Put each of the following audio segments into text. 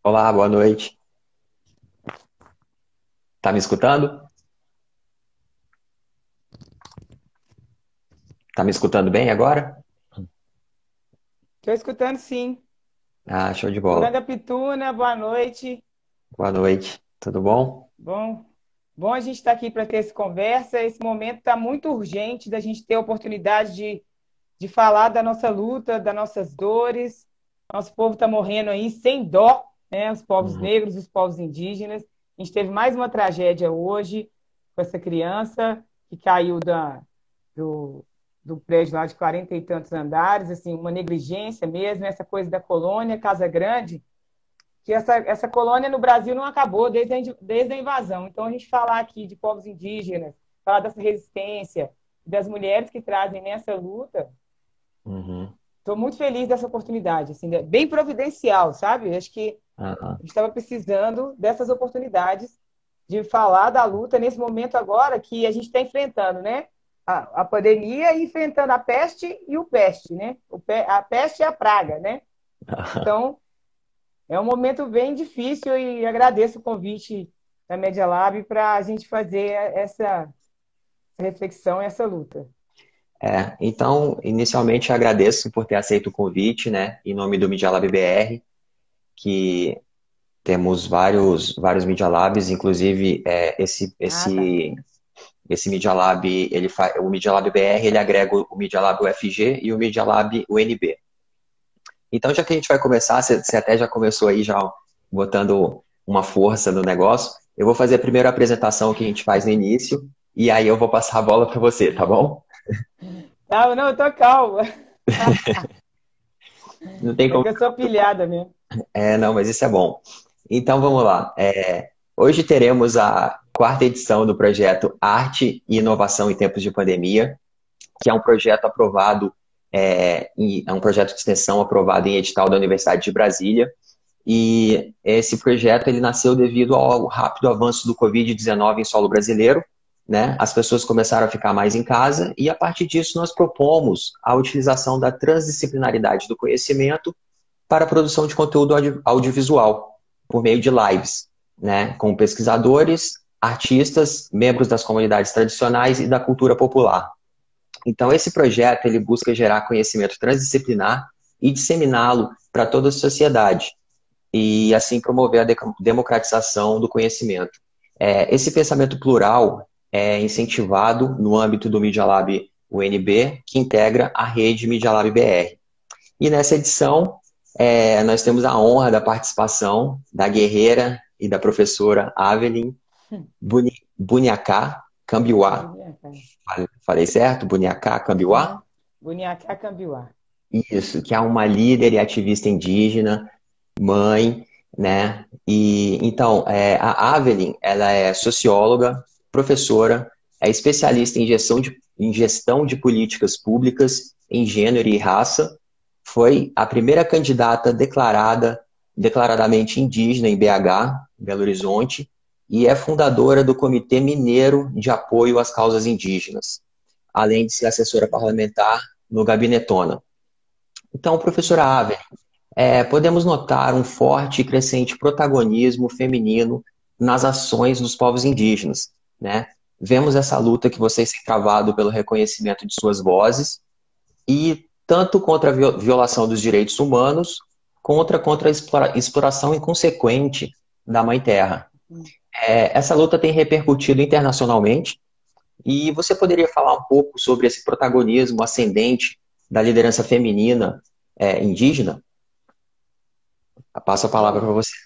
Olá, boa noite. Tá me escutando? Tá me escutando bem agora? Estou escutando, sim. Ah, show de bola. Yolanda Pituna, boa noite. Boa noite. Tudo bom? Bom, bom a gente estar aqui para ter essa conversa. Esse momento está muito urgente da gente ter a oportunidade de falar da nossa luta, das nossas dores. Nosso povo está morrendo aí sem dó, né? Os povos Uhum. negros, os povos indígenas. A gente teve mais uma tragédia hoje com essa criança que caiu do, do prédio lá de 40 e tantos andares, assim, uma negligência mesmo, essa coisa da colônia Casa Grande, que essa colônia no Brasil não acabou desde a invasão. Então, a gente falar aqui de povos indígenas, falar dessa resistência, das mulheres que trazem nessa luta, Uhum. estou muito feliz dessa oportunidade, assim, bem providencial, sabe? Acho que a Aham. gente estava precisando dessas oportunidades de falar da luta nesse momento agora que a gente está enfrentando, né? A pandemia e enfrentando a peste e o peste, né? A peste e a praga, né? Então, é um momento bem difícil e agradeço o convite da Media Lab para a gente fazer essa reflexão, essa luta. Então, inicialmente agradeço por ter aceito o convite, né, em nome do Media Lab BR, que temos vários Media Labs, inclusive Ah, tá. esse Media Lab, o Media Lab BR, ele agrega o Media Lab UFG e o Media Lab UNB. Então, já que a gente vai começar, você até já começou aí já botando uma força no negócio, eu vou fazer a primeira apresentação que a gente faz no início e aí eu vou passar a bola para você, tá bom? Não, não, eu tô calma. Não tem É como. que eu sou pilhada mesmo. Não, mas isso é bom. Então vamos lá. Hoje teremos a quarta edição do projeto Arte e Inovação em Tempos de Pandemia, que é um projeto aprovado, é um projeto de extensão aprovado em edital da Universidade de Brasília. E esse projeto ele nasceu devido ao rápido avanço do Covid-19 em solo brasileiro, né? As pessoas começaram a ficar mais em casa e a partir disso nós propomos a utilização da transdisciplinaridade do conhecimento para a produção de conteúdo audiovisual por meio de lives, né? Com pesquisadores, artistas, membros das comunidades tradicionais e da cultura popular. Então esse projeto ele busca gerar conhecimento transdisciplinar e disseminá-lo para toda a sociedade e assim promover a democratização do conhecimento. Esse pensamento plural é incentivado no âmbito do Media Lab UNB, que integra a rede Media Lab BR. E nessa edição, nós temos a honra da participação da guerreira e da professora Avelin Buniacá Cambiuá. Buniacá. Falei certo? Buniacá Cambiuá? Uhum. Buniacá Cambiuá. Isso, que é uma líder e ativista indígena, mãe, né? E então, a Avelin, ela é socióloga, professora, é especialista em gestão de políticas públicas em gênero e raça, foi a primeira candidata declaradamente indígena em BH, Belo Horizonte, e é fundadora do Comitê Mineiro de Apoio às Causas Indígenas, além de ser assessora parlamentar no Gabinetona. Então, professora Avelin, podemos notar um forte e crescente protagonismo feminino nas ações dos povos indígenas, né? Vemos essa luta que vocês têm travado pelo reconhecimento de suas vozes e tanto contra a violação dos direitos humanos, contra a exploração inconsequente da Mãe Terra. Essa luta tem repercutido internacionalmente e você poderia falar um pouco sobre esse protagonismo ascendente da liderança feminina indígena? Passo a palavra para Bom, você.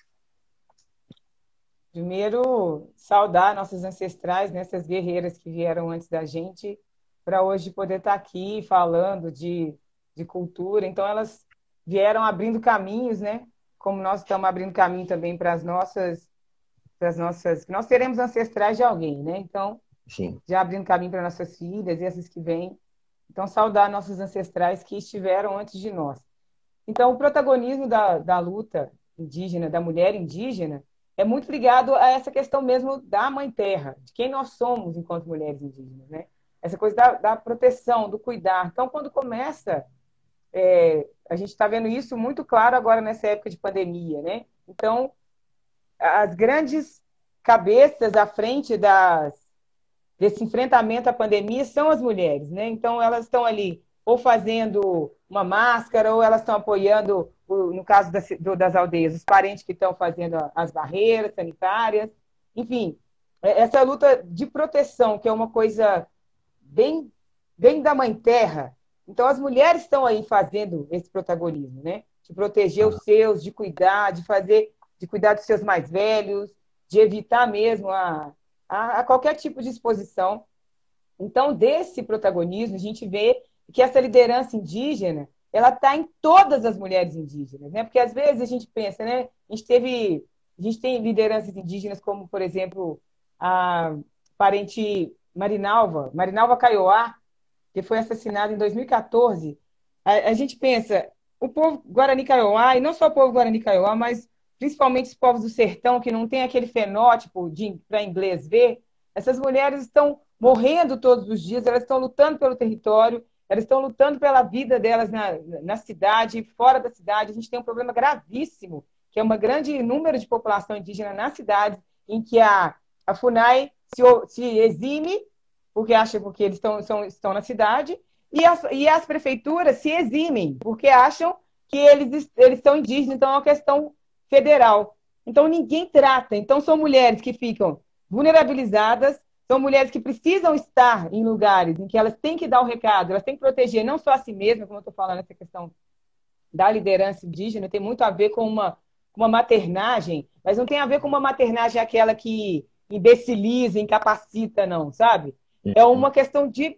primeiro, saudar nossas ancestrais, nessas guerreiras que vieram antes da gente, para hoje poder estar aqui falando de cultura. Então, elas vieram abrindo caminhos, né? Como nós estamos abrindo caminho também para as nossas, que nós teremos ancestrais de alguém, né? Então, Sim. já abrindo caminho para nossas filhas e essas que vêm. Então, saudar nossos ancestrais que estiveram antes de nós. Então, o protagonismo da luta indígena, da mulher indígena, é muito ligado a essa questão mesmo da Mãe Terra, de quem nós somos enquanto mulheres indígenas, né? Essa coisa da proteção, do cuidar. Então, quando começa, a gente está vendo isso muito claro agora nessa época de pandemia, né? Então, as grandes cabeças à frente desse enfrentamento à pandemia são as mulheres, né? Então, elas estão ali ou fazendo uma máscara, ou elas estão apoiando, no caso das aldeias, os parentes que estão fazendo as barreiras sanitárias. Enfim, essa luta de proteção, que é uma coisa bem, bem da mãe terra. Então, as mulheres estão aí fazendo esse protagonismo, né? De proteger os seus, de cuidar, de cuidar dos seus mais velhos, de evitar mesmo a qualquer tipo de exposição. Então, desse protagonismo, a gente vê que essa liderança indígena, ela está em todas as mulheres indígenas, né? Porque às vezes a gente pensa, né? A gente tem lideranças indígenas como, por exemplo, a parente Marinalva Kaiowá, que foi assassinada em 2014. A gente pensa, o povo Guarani Kaiowá, e não só o povo Guarani Kaiowá, mas principalmente os povos do sertão, que não tem aquele fenótipo para inglês ver, essas mulheres estão morrendo todos os dias, elas estão lutando pelo território, elas estão lutando pela vida delas na cidade e fora da cidade. A gente tem um problema gravíssimo, que é um grande número de população indígena nas cidades, em que a FUNAI se exime, porque eles estão na cidade, e as prefeituras se eximem, porque acham que eles são indígenas, então é uma questão federal. Então ninguém trata. Então são mulheres que ficam vulnerabilizadas, são mulheres que precisam estar em lugares em que elas têm que dar o recado, elas têm que proteger não só a si mesmas, como eu estou falando, essa questão da liderança indígena, tem muito a ver com uma maternagem, mas não tem a ver com uma maternagem aquela que imbeciliza, incapacita, não, sabe? É uma questão de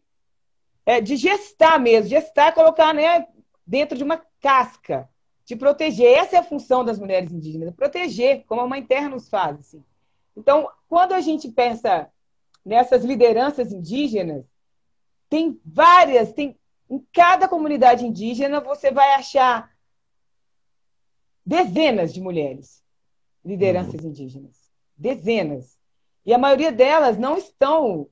gestar mesmo, gestar, colocar, né, dentro de uma casca, de proteger. Essa é a função das mulheres indígenas, proteger, como a Mãe Terra nos faz. Assim. Então, quando a gente pensa nessas lideranças indígenas, tem várias, em cada comunidade indígena você vai achar dezenas de mulheres, lideranças indígenas. Dezenas. E a maioria delas não estão,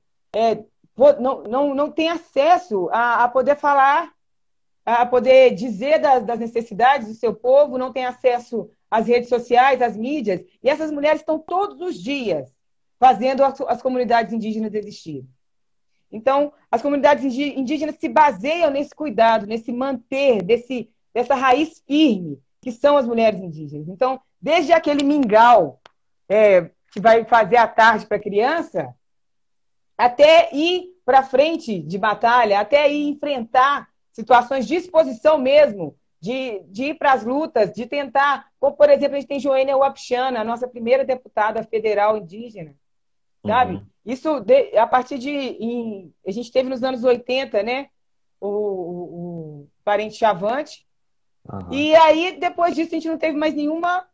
não tem acesso a poder falar, a poder dizer das necessidades do seu povo, não tem acesso às redes sociais, às mídias. E essas mulheres estão todos os dias fazendo as comunidades indígenas existirem. Então, as comunidades indígenas se baseiam nesse cuidado, nesse manter, dessa raiz firme, que são as mulheres indígenas. Então, desde aquele mingau que vai fazer a tarde para a criança, até ir para frente de batalha, até ir enfrentar situações de exposição mesmo, de ir para as lutas, de tentar... Como, por exemplo, a gente tem Joênia Wapichana, a nossa primeira deputada federal indígena, sabe? Isso a partir a gente teve nos anos 80, né? O parente Chavante. E aí, depois disso, a gente não teve mais nenhuma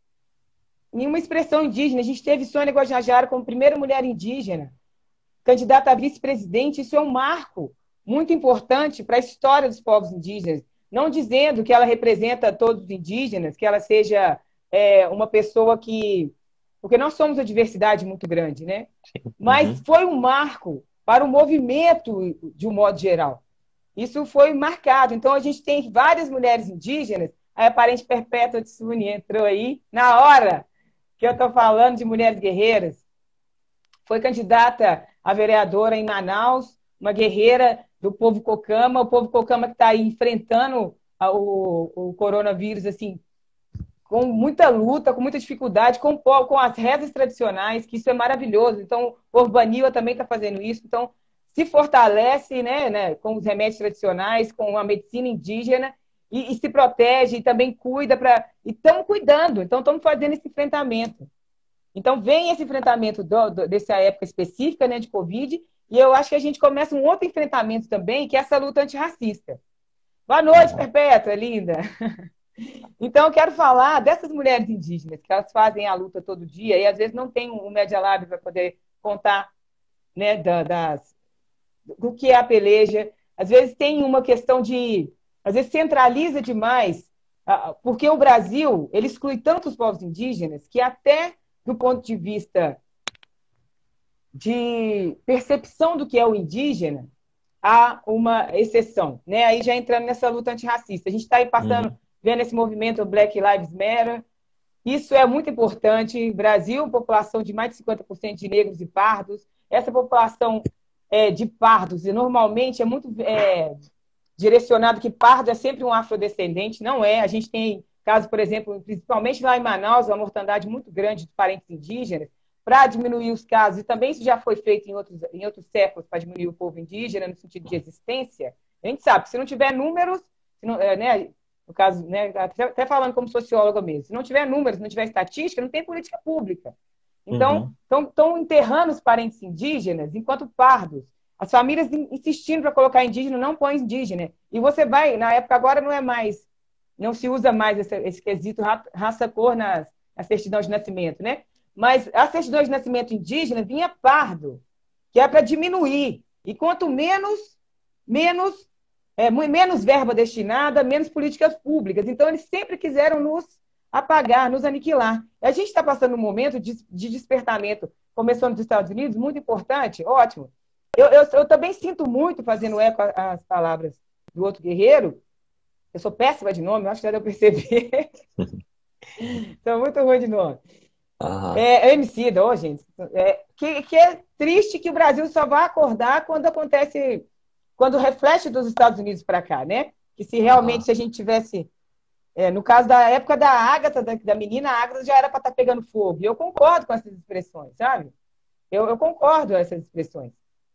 expressão indígena. A gente teve Sônia Guajajara como primeira mulher indígena, candidata a vice-presidente. Isso é um marco muito importante para a história dos povos indígenas. Não dizendo que ela representa todos os indígenas, que ela seja uma pessoa que... Porque nós somos uma diversidade muito grande, né? Mas foi um marco para o movimento de um modo geral. Isso foi marcado. Então, a gente tem várias mulheres indígenas. A parente Perpétua de Suni entrou aí na hora que eu estou falando de mulheres guerreiras. Foi candidata a vereadora em Manaus, uma guerreira do povo Cocama, o povo Cocama que está aí enfrentando o coronavírus, assim, com muita luta, com muita dificuldade, com as rezas tradicionais, que isso é maravilhoso. Então, o Urbaniwa também está fazendo isso. Então, se fortalece, né, com os remédios tradicionais, com a medicina indígena, e se protege, e também cuida e estamos cuidando. Então, estamos fazendo esse enfrentamento. Então, vem esse enfrentamento dessa época específica, né, de Covid, e eu acho que a gente começa um outro enfrentamento também, que é essa luta antirracista. Boa noite, Perpétua, linda! Então, eu quero falar dessas mulheres indígenas, que elas fazem a luta todo dia, e às vezes não tem um Media Lab para poder contar, né, do que é a peleja. Às vezes tem uma questão às vezes centraliza demais, porque o Brasil, ele exclui tanto os povos indígenas, que até do ponto de vista de percepção do que é o indígena, há uma exceção, né? Aí já entrando nessa luta antirracista. A gente está aí vendo esse movimento Black Lives Matter, Isso é muito importante. Brasil, população de mais de 50% de negros e pardos. Essa população de pardos, e normalmente é muito direcionado que pardo é sempre um afrodescendente. Não é. A gente tem casos, por exemplo, principalmente lá em Manaus, uma mortandade muito grande de parentes indígenas. Para diminuir os casos, e também isso já foi feito em outros séculos para diminuir o povo indígena no sentido de existência, a gente sabe que se não tiver números, se não, né, no caso, né, até falando como socióloga mesmo, se não tiver números, não tiver estatística, não tem política pública. Então, estão enterrando os parentes indígenas enquanto pardos. As famílias insistindo para colocar indígena, não põe indígena. E você vai, na época agora não é mais, não se usa mais esse quesito raça-cor na certidão de nascimento, né? Mas a certidão de nascimento indígena vinha pardo, que é para diminuir. E quanto menos verba destinada, menos políticas públicas. Então, eles sempre quiseram nos apagar, nos aniquilar. A gente está passando um momento de despertamento, começando nos Estados Unidos, muito importante, ótimo. Eu também sinto muito, fazendo eco às palavras do outro guerreiro, eu sou péssima de nome, acho que já deu para perceber. Sou muito ruim de nome. Emicida, gente. Que é triste que o Brasil só vai acordar quando acontece, quando reflete dos Estados Unidos para cá, né? Que se realmente se a gente tivesse, no caso da época da Ágata, da menina, a Ágata já era para estar pegando fogo. E eu concordo com essas expressões, sabe? Eu concordo com essas expressões.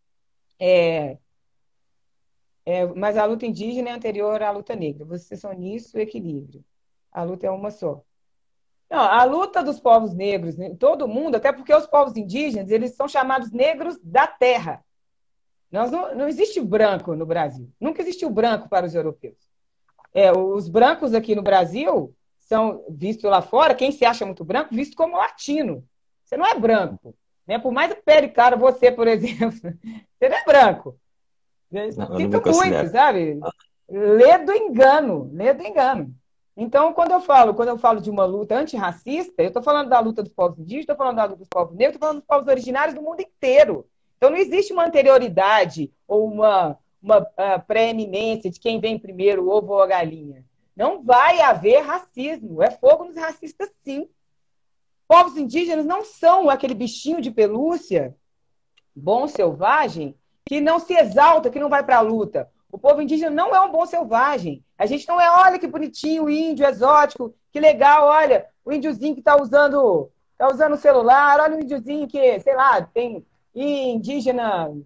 Mas a luta indígena é anterior à luta negra. Vocês são nisso, equilíbrio. A luta é uma só. Não, a luta dos povos negros, né, todo mundo, até porque os povos indígenas, eles são chamados negros da terra. Não existe branco no Brasil. Nunca existiu branco para os europeus. Os brancos aqui no Brasil são vistos lá fora, quem se acha muito branco, visto como latino. Você não é branco. Né? Por mais pele cara, você, por exemplo, você não é branco. Sinto muito, sabe? Lê do engano. Então, quando eu falo de uma luta antirracista, eu estou falando da luta dos povos indígenas, estou falando da luta dos povos negros, estou falando dos povos originários do mundo inteiro. Então, não existe uma anterioridade ou uma preeminência de quem vem primeiro, o ovo ou a galinha. Não vai haver racismo. É fogo nos racistas, sim. Povos indígenas não são aquele bichinho de pelúcia, bom selvagem, que não se exalta, que não vai para a luta. O povo indígena não é um bom selvagem. A gente não é, olha que bonitinho o índio exótico, que legal, olha, o índiozinho que está usando o celular, olha o índiozinho que, sei lá, tem indígena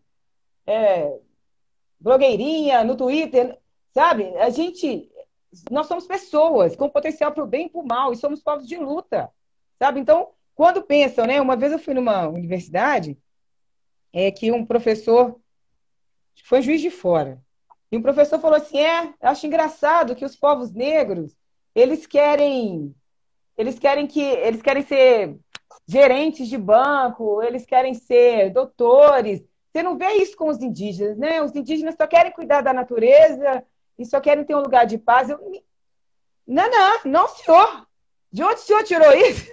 blogueirinha no Twitter, sabe? Nós somos pessoas com potencial para o bem e para o mal, e somos povos de luta, sabe? Então, quando pensam, né? Uma vez eu fui numa universidade que um professor foi Juiz de Fora. E um professor falou assim, eu acho engraçado que os povos negros, eles querem ser gerentes de banco, eles querem ser doutores. Você não vê isso com os indígenas, né? Os indígenas só querem cuidar da natureza e só querem ter um lugar de paz. Não, senhor. De onde o senhor tirou isso?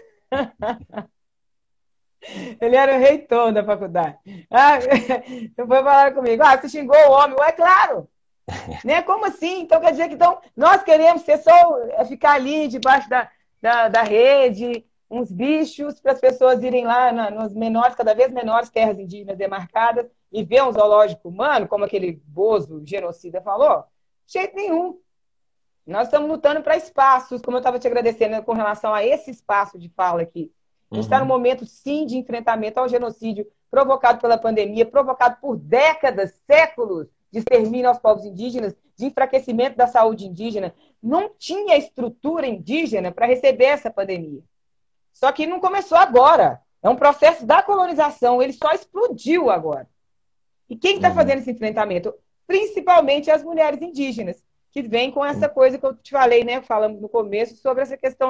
Ele era o reitor da faculdade. Então foi falar comigo. Você xingou o homem. Claro. Né? Como assim? Então quer dizer que nós queremos ser só ficar ali debaixo da rede, uns bichos, para as pessoas irem lá nas cada vez menores terras indígenas demarcadas e ver um zoológico humano, como aquele Bozo genocida falou? De jeito nenhum. Nós estamos lutando para espaços, como eu estava te agradecendo com relação a esse espaço de fala aqui. A gente está no momento, sim, de enfrentamento ao genocídio provocado pela pandemia, provocado por décadas, séculos de extermínio aos povos indígenas, de enfraquecimento da saúde indígena. Não tinha estrutura indígena para receber essa pandemia. Só que não começou agora. É um processo da colonização, ele só explodiu agora. E quem está fazendo esse enfrentamento? Principalmente as mulheres indígenas, que vêm com essa coisa que eu te falei, né? Falamos no começo sobre essa questão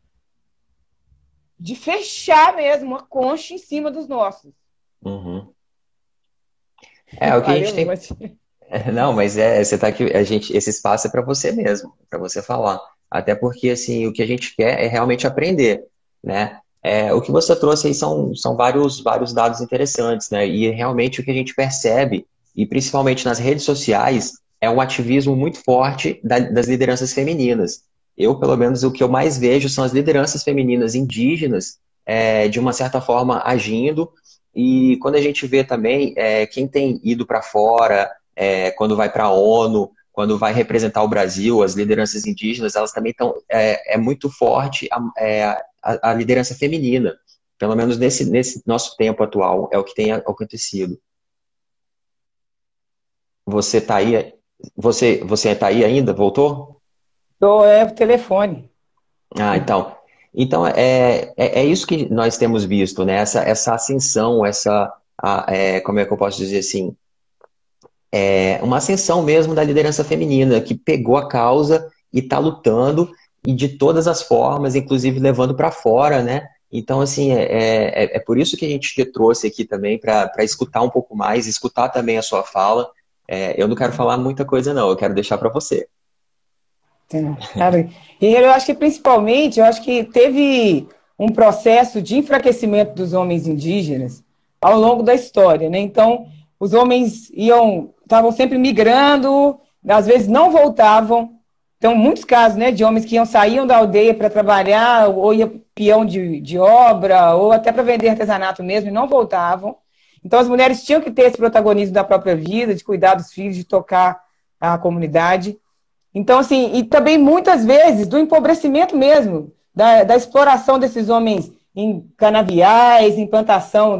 de fechar mesmo uma concha em cima dos nossos. O que a gente tem... Não, mas você tá aqui, esse espaço é para você mesmo, para você falar. Até porque, assim, o que a gente quer é realmente aprender, né? O que você trouxe aí são vários dados interessantes, né? E realmente o que a gente percebe, e principalmente nas redes sociais, é um ativismo muito forte das lideranças femininas. pelo menos, o que eu mais vejo são as lideranças femininas indígenas, de uma certa forma, agindo. E quando a gente vê também quem tem ido para fora, quando vai para a ONU, quando vai representar o Brasil, as lideranças indígenas, elas também estão. É muito forte a liderança feminina. Pelo menos nesse nosso tempo atual, é o que tem acontecido. Você tá aí? Você tá aí ainda? Voltou? Tô, o telefone. Ah, então. Então, é isso que nós temos visto, né? Essa ascensão, como é que eu posso dizer assim? Uma ascensão mesmo da liderança feminina, que pegou a causa e está lutando, e de todas as formas, inclusive levando para fora, né? Então, assim, é por isso que a gente te trouxe aqui também, para escutar um pouco mais, escutar também a sua fala. Eu não quero falar muita coisa, não, eu quero deixar para você. Cara, e eu acho que principalmente, eu acho que teve um processo de enfraquecimento dos homens indígenas ao longo da história, né? Então, os homens estavam sempre migrando, às vezes não voltavam. Então, muitos casos, né, de homens que saíam da aldeia para trabalhar, ou ia peão de obra, ou até para vender artesanato mesmo, e não voltavam. Então, as mulheres tinham que ter esse protagonismo da própria vida, de cuidar dos filhos, de tocar a comunidade. Então, assim, e também muitas vezes do empobrecimento mesmo, da exploração desses homens em canaviais, em plantação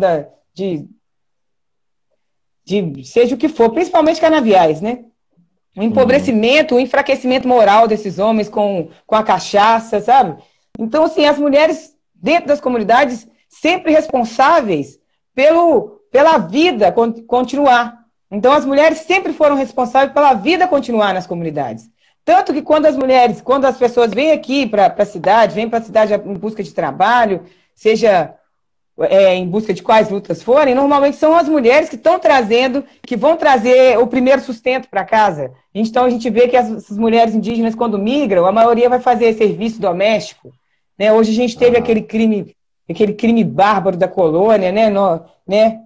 de seja o que for, principalmente canaviais, né? O empobrecimento, o enfraquecimento moral desses homens com a cachaça, sabe? Então, assim, as mulheres dentro das comunidades sempre responsáveis pela vida continuar. Então, as mulheres sempre foram responsáveis pela vida continuar nas comunidades. Tanto que quando as pessoas vêm aqui para a cidade, vêm para a cidade em busca de trabalho, seja em busca de quais lutas forem, normalmente são as mulheres que vão trazer o primeiro sustento para casa. Então, a gente vê que essas mulheres indígenas, quando migram, a maioria vai fazer serviço doméstico. Né? Hoje a gente teve aquele crime bárbaro da colônia, né?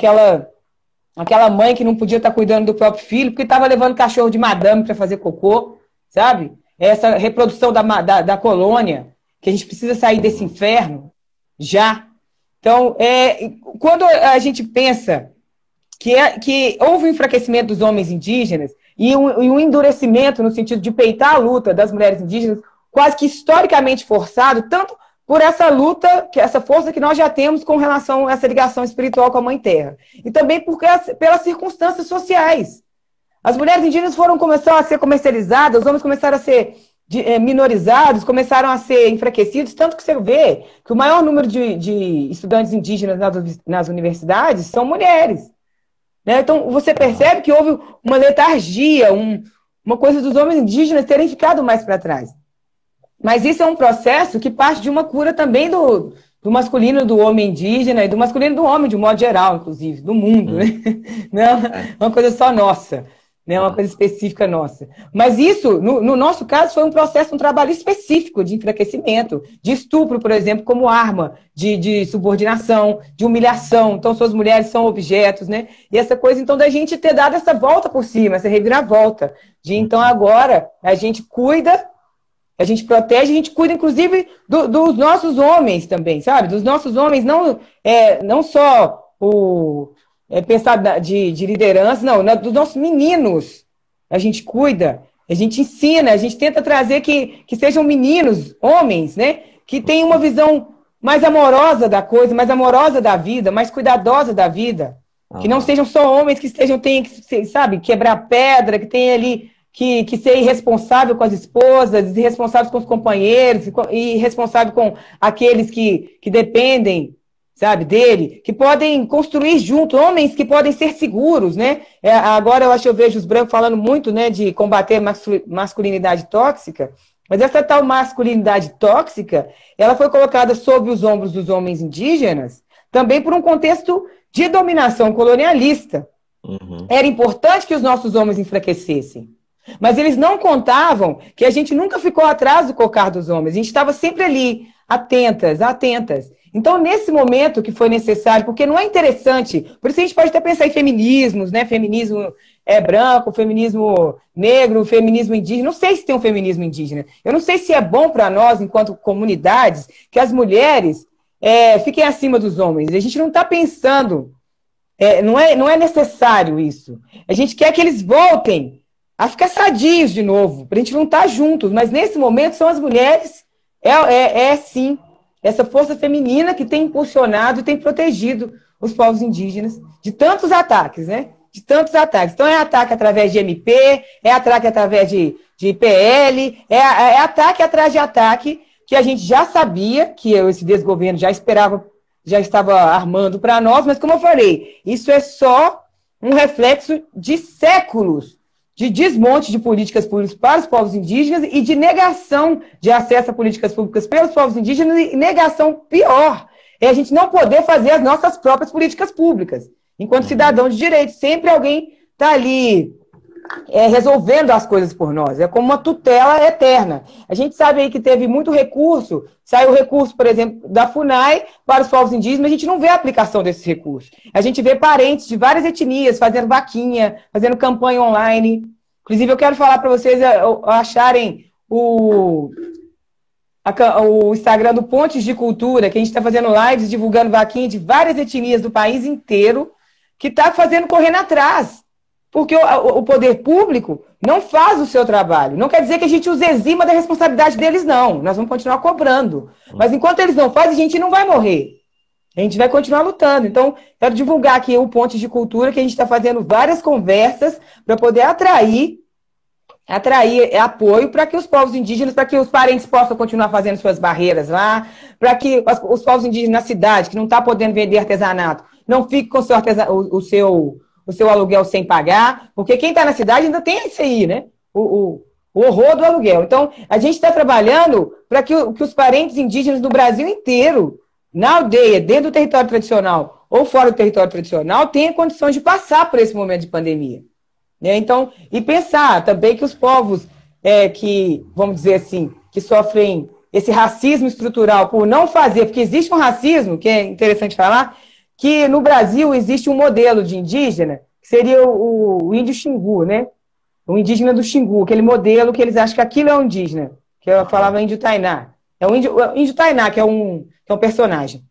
Aquela mãe que não podia estar cuidando do próprio filho, porque estava levando cachorro de madame para fazer cocô, sabe? Essa reprodução da colônia, que a gente precisa sair desse inferno já. Então, quando a gente pensa que houve um enfraquecimento dos homens indígenas e um endurecimento no sentido de peitar a luta das mulheres indígenas, quase que historicamente forçado, tanto por essa luta, essa força que nós já temos com relação a essa ligação espiritual com a Mãe Terra. E também pelas circunstâncias sociais. As mulheres indígenas começaram a ser comercializadas, os homens começaram a ser minorizados, começaram a ser enfraquecidos, tanto que você vê que o maior número de estudantes indígenas nas universidades são mulheres. Né? Então, você percebe que houve uma letargia, uma coisa dos homens indígenas terem ficado mais para trás. Mas isso é um processo que parte de uma cura também do masculino do homem indígena e do masculino do homem, de um modo geral, inclusive, do mundo. Né? Não é uma coisa só nossa. Né, uma coisa específica nossa. Mas isso, no nosso caso, foi um trabalho específico de enfraquecimento, de estupro, por exemplo, como arma de subordinação, de humilhação. Então, suas mulheres são objetos, né? E essa coisa, então, da gente ter dado essa volta por cima, essa reviravolta. Então, agora, a gente cuida, a gente protege, a gente cuida, inclusive, dos nossos homens também, sabe? Dos nossos homens, não só pensar de liderança, não, dos nossos meninos. A gente cuida, a gente ensina, a gente tenta trazer que sejam meninos, homens, né? Que tenham uma visão mais amorosa da coisa, mais amorosa da vida, mais cuidadosa da vida. Que não sejam só homens que tenham que, sabe, quebrar pedra, que tenham ali que ser irresponsável com as esposas, irresponsável com os companheiros, e irresponsável com aqueles que dependem, sabe, dele, que podem construir junto, homens que podem ser seguros, né? Agora eu vejo os brancos falando muito, né, de combater masculinidade tóxica, mas essa tal masculinidade tóxica, ela foi colocada sob os ombros dos homens indígenas, também por um contexto de dominação colonialista. Era importante que os nossos homens enfraquecessem, mas eles não contavam que a gente nunca ficou atrás do cocar dos homens, a gente estava sempre ali, atentas. Então, nesse momento que foi necessário, porque não é interessante, por isso a gente pode até pensar em feminismos, né? Feminismo branco, feminismo negro, feminismo indígena. Não sei se tem um feminismo indígena. Eu não sei se é bom para nós, enquanto comunidades, que as mulheres fiquem acima dos homens. A gente não está pensando, não é necessário isso. A gente quer que eles voltem a ficar sadios de novo, para a gente não estar juntos. Mas nesse momento são as mulheres, sim, essa força feminina que tem impulsionado e tem protegido os povos indígenas de tantos ataques, né? De tantos ataques. Então, é ataque através de MP, é ataque através de PL, é ataque atrás de ataque, que a gente já sabia, que esse desgoverno já esperava, já estava armando para nós, mas como eu falei, isso é só um reflexo de séculos de desmonte de políticas públicas para os povos indígenas e de negação de acesso a políticas públicas pelos povos indígenas e negação pior, é a gente não poder fazer as nossas próprias políticas públicas. Enquanto cidadão de direito, sempre alguém está ali resolvendo as coisas por nós. É como uma tutela eterna. A gente sabe aí que teve muito recurso, saiu recurso, por exemplo, da FUNAI para os povos indígenas, mas a gente não vê a aplicação desses recursos. A gente vê parentes de várias etnias fazendo vaquinha, fazendo campanha online. Inclusive, eu quero falar para vocês acharem o Instagram do Pontes de Cultura, que a gente está fazendo lives, divulgando vaquinha de várias etnias do país inteiro, que está fazendo correndo atrás. Porque o poder público não faz o seu trabalho. Não quer dizer que a gente os exima da responsabilidade deles, não. Nós vamos continuar cobrando. Mas enquanto eles não fazem, a gente não vai morrer. A gente vai continuar lutando. Então, quero divulgar aqui o Pontes de Cultura, que a gente está fazendo várias conversas para poder atrair apoio para que os povos indígenas, para que os parentes possam continuar fazendo suas barreiras lá, para que os povos indígenas na cidade, que não estão podendo vender artesanato, não fiquem com o seu aluguel sem pagar, porque quem está na cidade ainda tem isso aí, né? O horror do aluguel. Então, a gente está trabalhando para que os parentes indígenas do Brasil inteiro, na aldeia, dentro do território tradicional ou fora do território tradicional, tenham condições de passar por esse momento de pandemia. Né? Então, e pensar também que os povos que, vamos dizer assim, que sofrem esse racismo estrutural por não fazer, porque existe um racismo, que é interessante falar, que no Brasil existe um modelo de indígena, que seria o índio Xingu, né? O indígena do Xingu, aquele modelo que eles acham que aquilo é um indígena, que eu falava índio Tainá. É o índio Tainá, que é um personagem.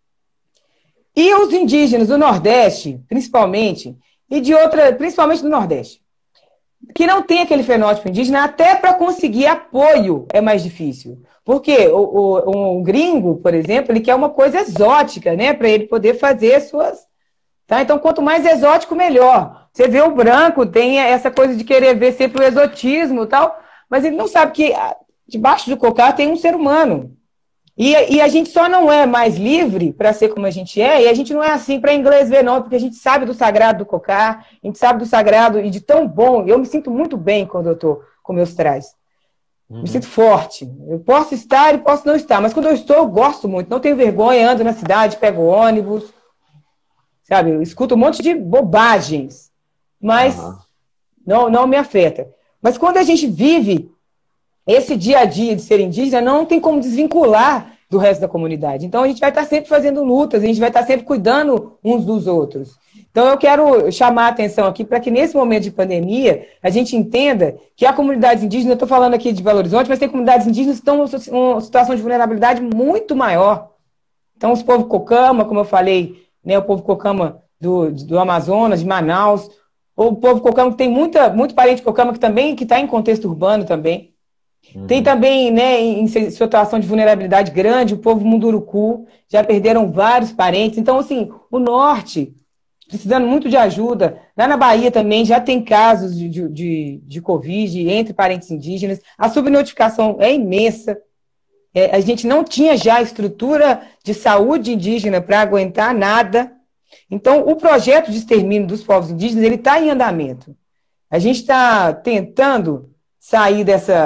E os indígenas do Nordeste, principalmente, principalmente do Nordeste, que não tem aquele fenótipo indígena, até para conseguir apoio é mais difícil. Porque um gringo, por exemplo, ele quer uma coisa exótica, né? Para ele poder fazer suas... Tá? Então, quanto mais exótico, melhor. Você vê o branco, tem essa coisa de querer ver sempre o exotismo e tal, mas ele não sabe que debaixo do cocar tem um ser humano. E a gente só não é mais livre para ser como a gente é, e a gente não é assim para inglês ver, não, porque a gente sabe do sagrado do cocar, a gente sabe do sagrado e de tão bom. Eu me sinto muito bem quando eu estou com meus trajes. Me sinto forte. Eu posso estar e posso não estar, mas quando eu estou, eu gosto muito. Não tenho vergonha, ando na cidade, pego ônibus, sabe? Eu escuto um monte de bobagens, mas não me afeta. Mas quando a gente vive esse dia a dia de ser indígena, não tem como desvincular do resto da comunidade. Então, a gente vai estar sempre fazendo lutas, a gente vai estar sempre cuidando uns dos outros. Então, eu quero chamar a atenção aqui para que, nesse momento de pandemia, a gente entenda que há comunidades indígenas, eu estou falando aqui de Belo Horizonte, mas tem comunidades indígenas que estão em uma situação de vulnerabilidade muito maior. Então, os povos Cocama, como eu falei, né, o povo Cocama do Amazonas, de Manaus, o povo Cocama que tem muito parente Cocama que também está em contexto urbano também. Tem também, né, em situação de vulnerabilidade grande, o povo Munduruku, já perderam vários parentes. Então, assim, o norte, precisando muito de ajuda. Lá na Bahia também já tem casos de Covid entre parentes indígenas. A subnotificação é imensa. A gente não tinha já estrutura de saúde indígena para aguentar nada. Então, o projeto de extermínio dos povos indígenas ele está em andamento. A gente está tentando sair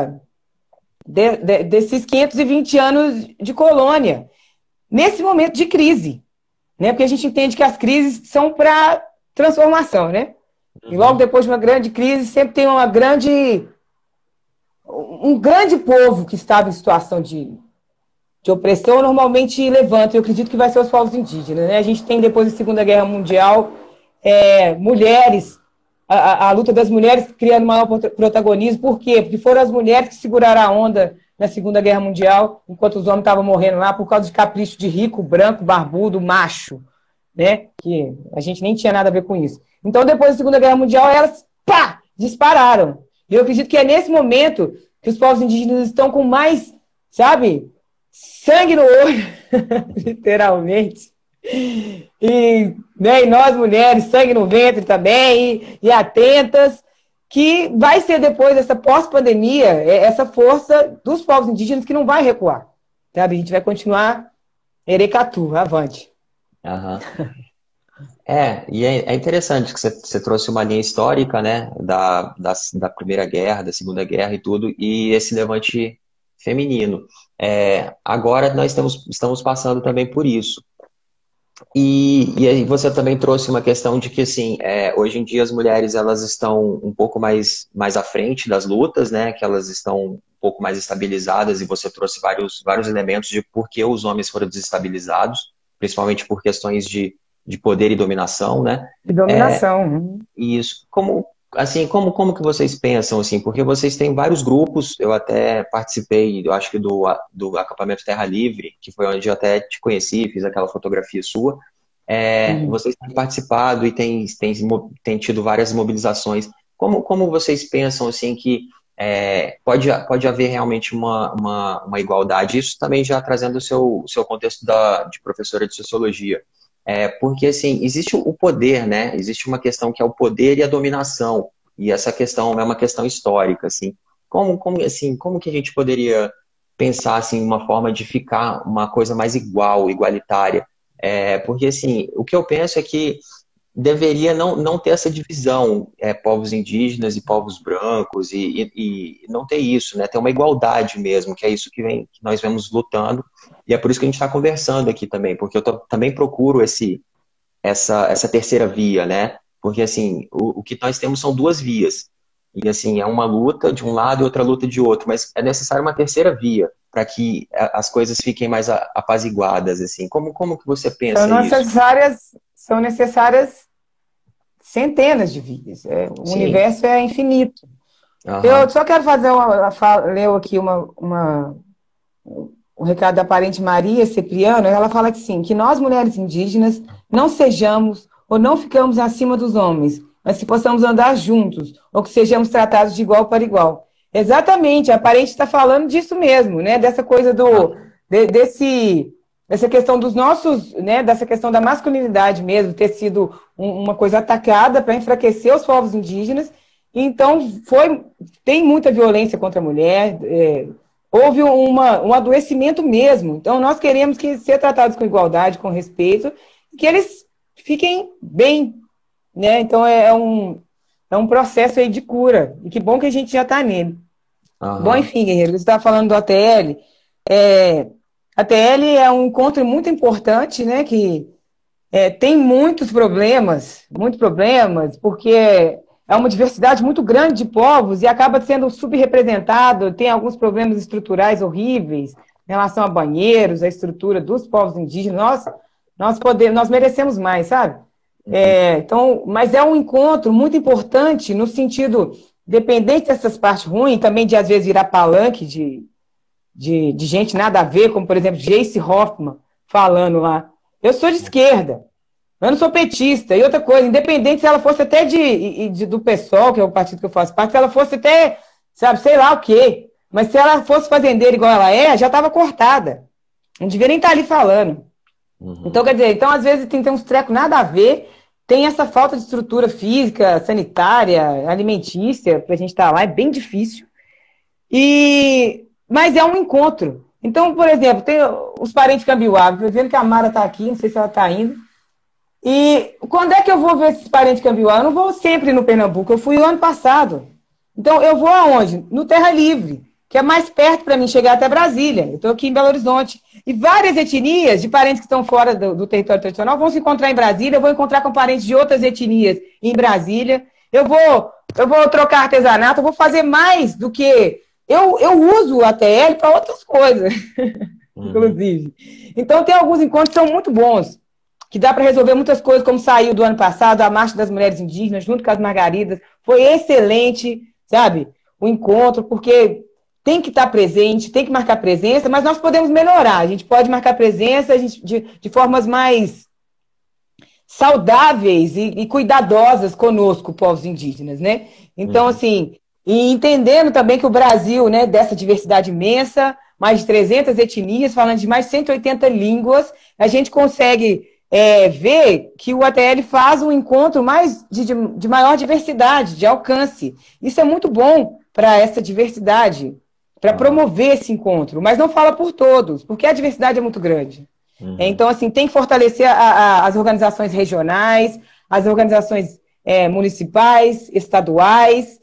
desses 520 anos de colônia, nesse momento de crise, né? Porque a gente entende que as crises são para transformação, né? E logo depois de uma grande crise, sempre tem um grande povo que estava em situação de de opressão normalmente levantam. Eu acredito que vai ser os povos indígenas, né? A gente tem, depois da Segunda Guerra Mundial, mulheres, a luta das mulheres criando maior protagonismo. Por quê? Porque foram as mulheres que seguraram a onda na Segunda Guerra Mundial, enquanto os homens estavam morrendo lá por causa de capricho de rico, branco, barbudo, macho, né? Que a gente nem tinha nada a ver com isso. Então, depois da Segunda Guerra Mundial, elas, pá, dispararam. E eu acredito que é nesse momento que os povos indígenas estão com mais, sabe, sangue no olho, literalmente. E, né, e nós, mulheres, sangue no ventre também, e atentas, que vai ser depois dessa pós-pandemia, essa força dos povos indígenas que não vai recuar. Sabe? A gente vai continuar erecatu, avante. Aham. E é interessante que você trouxe uma linha histórica, né, da Primeira Guerra, da Segunda Guerra e tudo, e esse levante feminino. Agora nós estamos passando também por isso. E aí você também trouxe uma questão de que, assim, hoje em dia as mulheres elas estão um pouco mais à frente das lutas, né, que elas estão um pouco mais estabilizadas, e você trouxe vários elementos de por que os homens foram desestabilizados, principalmente por questões de poder e dominação, né? De dominação. Isso. Como que vocês pensam, assim? Porque vocês têm vários grupos, eu até participei, eu acho que do acampamento Terra Livre, que foi onde eu até te conheci, fiz aquela fotografia sua. Vocês têm participado e têm tido várias mobilizações. Como vocês pensam, assim, que pode haver realmente uma igualdade? Isso também já trazendo o seu contexto de professora de sociologia. Porque, assim, existe o poder, né? Existe uma questão que é o poder e a dominação. E essa questão é uma questão histórica, assim. Como que a gente poderia pensar, assim, uma forma de ficar uma coisa mais igualitária? Porque, assim, o que eu penso é que deveria não ter essa divisão, povos indígenas e povos brancos, e não ter isso, né? Ter uma igualdade mesmo, que é isso que nós vemos lutando, e é por isso que a gente está conversando aqui também, porque eu também procuro essa terceira via, né? Porque, assim, o que nós temos são duas vias, e, assim, é uma luta de um lado e outra luta de outro, mas é necessário uma terceira via para que as coisas fiquem mais apaziguadas, assim. Como que você pensa isso? São necessárias centenas de vidas. O Sim. universo é infinito. Uhum. Eu só quero ler aqui o recado da parente Maria Cipriano. Ela fala que sim, que nós, mulheres indígenas, não sejamos ou não ficamos acima dos homens, mas que possamos andar juntos, ou que sejamos tratados de igual para igual. Exatamente, a parente está falando disso mesmo, né? Dessa coisa dessa questão dos nossos, né, dessa questão da masculinidade mesmo, ter sido uma coisa atacada para enfraquecer os povos indígenas. Então, tem muita violência contra a mulher, houve um adoecimento mesmo. Então, nós queremos ser tratados com igualdade, com respeito, e que eles fiquem bem, né? Então, é um processo aí de cura, e que bom que a gente já está nele. Uhum. Bom, enfim, guerreiro, você estava falando do ATL. A ATL é um encontro muito importante, né, que tem muitos problemas, porque é uma diversidade muito grande de povos e acaba sendo subrepresentado, tem alguns problemas estruturais horríveis em relação a banheiros, a estrutura dos povos indígenas. Nós merecemos mais, sabe? Então, mas é um encontro muito importante no sentido, dependente dessas partes ruins, também de às vezes virar palanque de gente nada a ver, como, por exemplo, Joyce Hoffmann falando lá. Eu sou de esquerda, eu não sou petista. E outra coisa, independente se ela fosse até do PSOL, que é o partido que eu faço parte, se ela fosse até, sabe, sei lá o quê. Mas se ela fosse fazendeira igual ela já estava cortada. Não devia nem estar ali falando. Uhum. Então, quer dizer, às vezes tem uns trecos nada a ver, tem essa falta de estrutura física, sanitária, alimentícia, para a gente estar lá, é bem difícil. Mas é um encontro. Então, por exemplo, tem os parentes Cambiuá, vendo que a Mara está aqui, não sei se ela está indo. E quando é que eu vou ver esses parentes Cambiuá? Eu não vou sempre no Pernambuco, eu fui o ano passado. Então, eu vou aonde? No Terra Livre, que é mais perto para mim chegar até Brasília. Eu estou aqui em Belo Horizonte. E várias etnias de parentes que estão fora do território tradicional vão se encontrar em Brasília, eu vou encontrar com parentes de outras etnias em Brasília. Eu vou trocar artesanato, eu vou fazer mais do que... Eu uso a TL para outras coisas. inclusive. Então, tem alguns encontros que são muito bons, que dá para resolver muitas coisas, como saiu do ano passado, a Marcha das Mulheres Indígenas, junto com as Margaridas. Foi excelente, sabe? O encontro, porque tem que estar presente, tem que marcar presença, mas nós podemos melhorar. A gente pode marcar presença de formas mais saudáveis e cuidadosas conosco, povos indígenas, né? Então, assim, e entendendo também que o Brasil, né, dessa diversidade imensa, mais de 300 etnias, falando de mais de 180 línguas, a gente consegue ver que o ATL faz um encontro mais de maior diversidade, de alcance. Isso é muito bom para essa diversidade, para promover esse encontro, mas não fala por todos, porque a diversidade é muito grande. Então, assim, tem que fortalecer as organizações regionais, as organizações municipais, estaduais,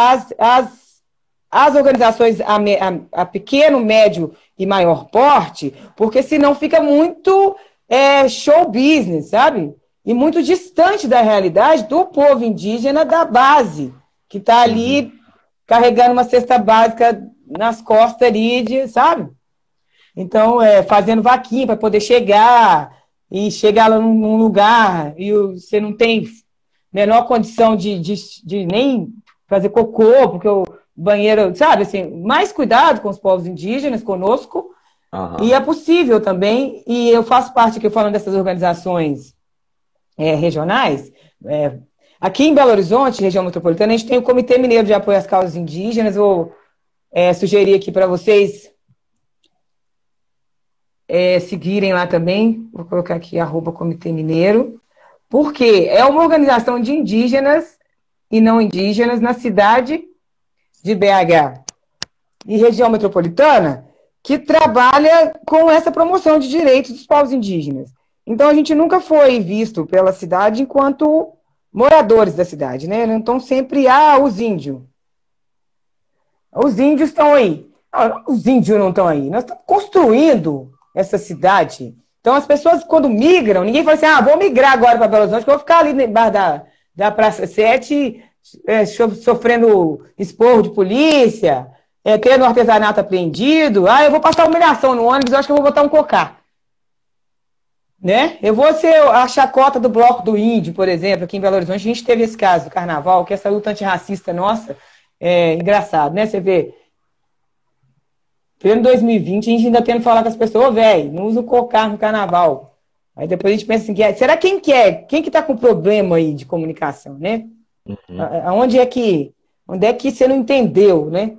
as organizações a pequeno, médio e maior porte, porque senão fica muito show business, sabe? E muito distante da realidade do povo indígena da base, que está ali carregando uma cesta básica nas costas ali, sabe? Então, fazendo vaquinha para poder chegar e chegar lá num lugar e você não tem menor condição de nem fazer cocô, porque o banheiro, sabe, assim, mais cuidado com os povos indígenas, conosco, e é possível também, e eu faço parte aqui falando dessas organizações regionais, aqui em Belo Horizonte, região metropolitana, a gente tem o Comitê Mineiro de Apoio às Causas Indígenas, vou sugerir aqui para vocês seguirem lá também, vou colocar aqui @Comitê Mineiro, porque é uma organização de indígenas e não indígenas na cidade de BH e região metropolitana que trabalha com essa promoção de direitos dos povos indígenas. Então, a gente nunca foi visto pela cidade enquanto moradores da cidade, né? Então, sempre, os índios. Os índios estão aí. Não, os índios não estão aí. Nós estamos construindo essa cidade. Então, as pessoas, quando migram, ninguém fala assim, vou migrar agora para Belo Horizonte, que eu vou ficar ali embaixo da Praça 7, sofrendo esporro de polícia, tendo artesanato apreendido. Eu vou passar humilhação no ônibus, eu acho que eu vou botar um cocá. Né? Eu vou ser a chacota do Bloco do Índio, por exemplo, aqui em Belo Horizonte. A gente teve esse caso do carnaval, que essa luta antirracista nossa é engraçado, né? Você vê, em 2020, a gente ainda tendo que falar com as pessoas, velho, não usa o cocá no carnaval. Aí depois a gente pensa assim, será quem que é? Quem que tá com problema aí de comunicação, né? Onde é que você não entendeu, né?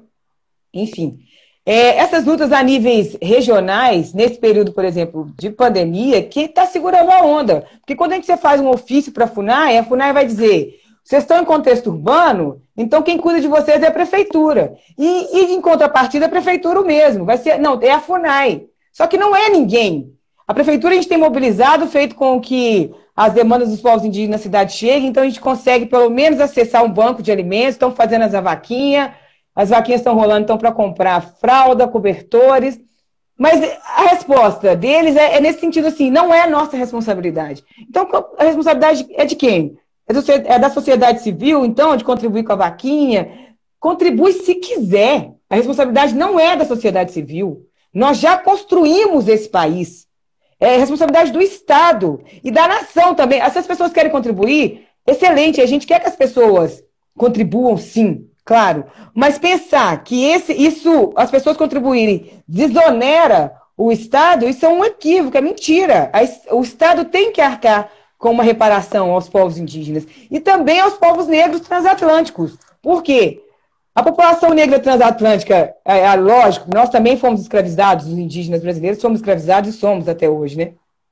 Enfim. Essas lutas a níveis regionais, nesse período, por exemplo, de pandemia, que está segurando a onda. Porque quando você faz um ofício para a FUNAI vai dizer, vocês estão em contexto urbano, então quem cuida de vocês é a prefeitura. E em contrapartida, a prefeitura mesmo. Vai ser, não, é a FUNAI. Só que não é ninguém. A prefeitura a gente tem mobilizado, feito com que as demandas dos povos indígenas na cidade cheguem, então a gente consegue pelo menos acessar um banco de alimentos, estão fazendo as vaquinhas estão rolando então para comprar fralda, cobertores, mas a resposta deles é nesse sentido assim, não é nossa responsabilidade. Então a responsabilidade é de quem? É da sociedade civil, então, de contribuir com a vaquinha? Contribui se quiser. A responsabilidade não é da sociedade civil. Nós já construímos esse país. É responsabilidade do Estado e da nação também. Se as pessoas querem contribuir, excelente, a gente quer que as pessoas contribuam, sim, claro. Mas pensar que as pessoas contribuírem desonera o Estado, isso é um equívoco, é mentira. O Estado tem que arcar com uma reparação aos povos indígenas e também aos povos negros transatlânticos. Por quê? A população negra transatlântica, lógico, nós também fomos escravizados, os indígenas brasileiros fomos escravizados e somos até hoje, né?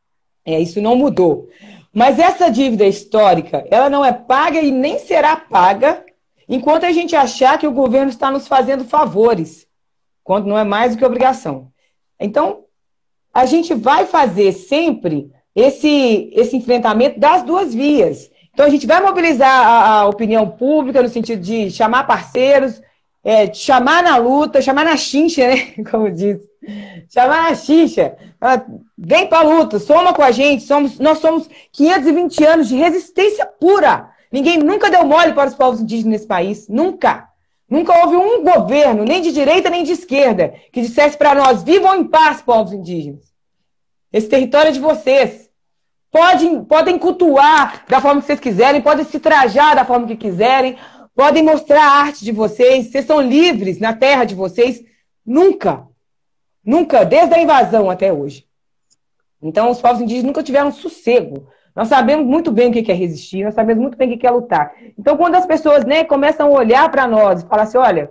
Isso não mudou. Mas essa dívida histórica, ela não é paga e nem será paga enquanto a gente achar que o governo está nos fazendo favores, quando não é mais do que obrigação. Então, a gente vai fazer sempre esse enfrentamento das duas vias. Então, a gente vai mobilizar a opinião pública no sentido de chamar parceiros, chamar na luta, chamar na chincha, né? Como diz. Chamar na chincha. Vem para a luta, soma com a gente. Nós somos 520 anos de resistência pura. Ninguém nunca deu mole para os povos indígenas nesse país. Nunca. Nunca houve um governo, nem de direita nem de esquerda, que dissesse para nós: vivam em paz, povos indígenas. Esse território é de vocês. Podem cultuar da forma que vocês quiserem, podem se trajar da forma que quiserem, podem mostrar a arte de vocês, vocês são livres na terra de vocês. Nunca, nunca, desde a invasão até hoje. Então, os povos indígenas nunca tiveram sossego. Nós sabemos muito bem o que é resistir, nós sabemos muito bem o que é lutar. Então, quando as pessoas, né, começam a olhar para nós e falar assim: olha,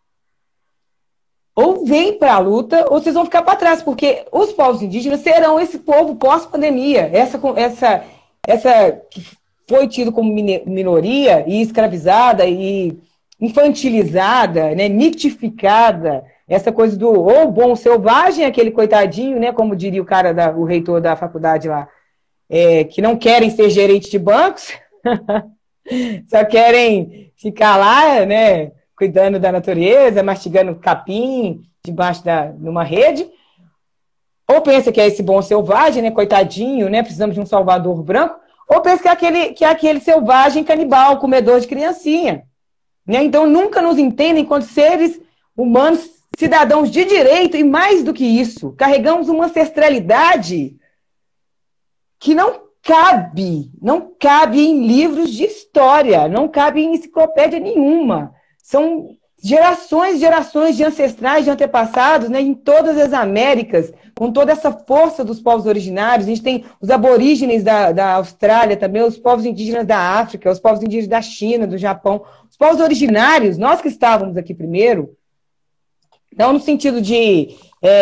ou vem para a luta, ou vocês vão ficar para trás, porque os povos indígenas serão esse povo pós-pandemia. Essa que foi tido como minoria e escravizada e infantilizada, né, mitificada, essa coisa do ou bom selvagem, aquele coitadinho, né, como diria o cara, o reitor da faculdade lá, que não querem ser gerente de bancos, só querem ficar lá, né, cuidando da natureza, mastigando capim debaixo numa rede, ou pensa que é esse bom selvagem, né, coitadinho, né, precisamos de um salvador branco, ou pensa que é aquele selvagem canibal, comedor de criancinha. Né? Então, nunca nos entendem enquanto seres humanos, cidadãos de direito, e mais do que isso, carregamos uma ancestralidade que não cabe em livros de história, não cabe em enciclopédia nenhuma. São gerações e gerações de ancestrais, de antepassados, né, em todas as Américas, com toda essa força dos povos originários. A gente tem os aborígenes da Austrália também, os povos indígenas da África, os povos indígenas da China, do Japão. Os povos originários, nós que estávamos aqui primeiro, não no sentido de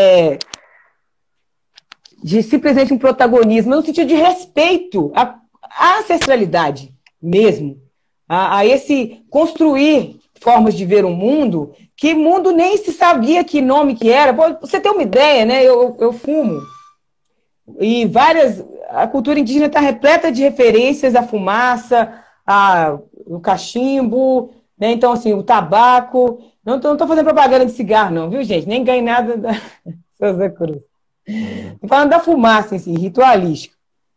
simplesmente um protagonismo, mas no sentido de respeito à ancestralidade mesmo, a esse construir formas de ver o mundo, que mundo nem se sabia que nome que era. Pô, você tem uma ideia, né? Eu fumo. E a cultura indígena está repleta de referências à fumaça, o cachimbo, né? Então, assim, o tabaco. Não estou fazendo propaganda de cigarro, não, viu, gente? Nem ganhei nada da Souza Cruz. Estou falando da fumaça em si, ritualística.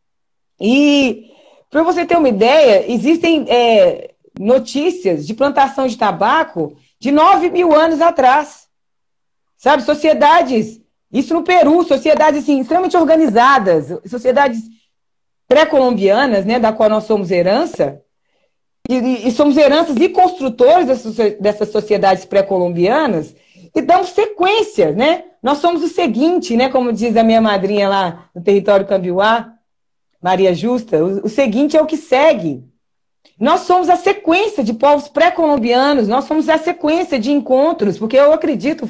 E, para você ter uma ideia, existem notícias de plantação de tabaco de 9.000 anos atrás. Sabe? Sociedades, isso no Peru, sociedades assim, extremamente organizadas, sociedades pré-colombianas, né, da qual nós somos herança, e somos heranças e construtores dessas sociedades pré-colombianas, e damos sequência, né? Nós somos o seguinte, né, como diz a minha madrinha lá no território Cambiuá, Maria Justa, o seguinte é o que segue. Nós somos a sequência de povos pré-colombianos, nós somos a sequência de encontros, porque eu acredito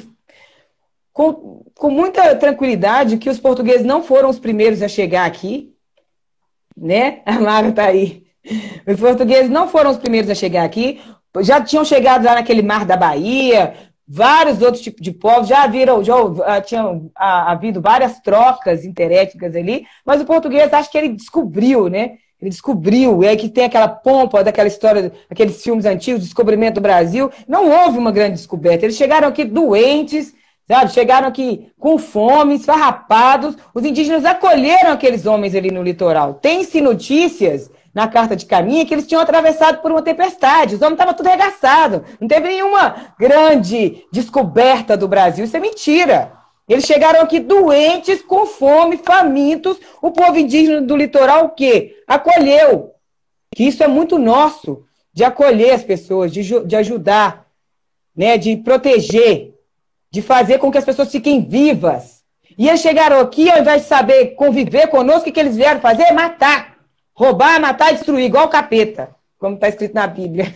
com muita tranquilidade que os portugueses não foram os primeiros a chegar aqui, né? A Mara está aí. Os portugueses não foram os primeiros a chegar aqui, já tinham chegado lá naquele mar da Bahia, vários outros tipos de povos, já tinham havido várias trocas interétnicas ali, mas o português, acho que ele descobriu, né? Ele descobriu, e aí que tem aquela pompa daquela história, aqueles filmes antigos, descobrimento do Brasil. Não houve uma grande descoberta. Eles chegaram aqui doentes, sabe? Chegaram aqui com fome, esfarrapados. Os indígenas acolheram aqueles homens ali no litoral. Tem-se notícias na carta de caminho que eles tinham atravessado por uma tempestade. Os homens estavam tudo arregaçados. Não teve nenhuma grande descoberta do Brasil. Isso é mentira. Eles chegaram aqui doentes, com fome, famintos. O povo indígena do litoral, o quê? Acolheu. Que isso é muito nosso, de acolher as pessoas, de ajudar, né? De proteger, de fazer com que as pessoas fiquem vivas. E eles chegaram aqui, ao invés de saber conviver conosco, o que eles vieram fazer? Matar. Roubar, matar e destruir, igual o capeta, como está escrito na Bíblia.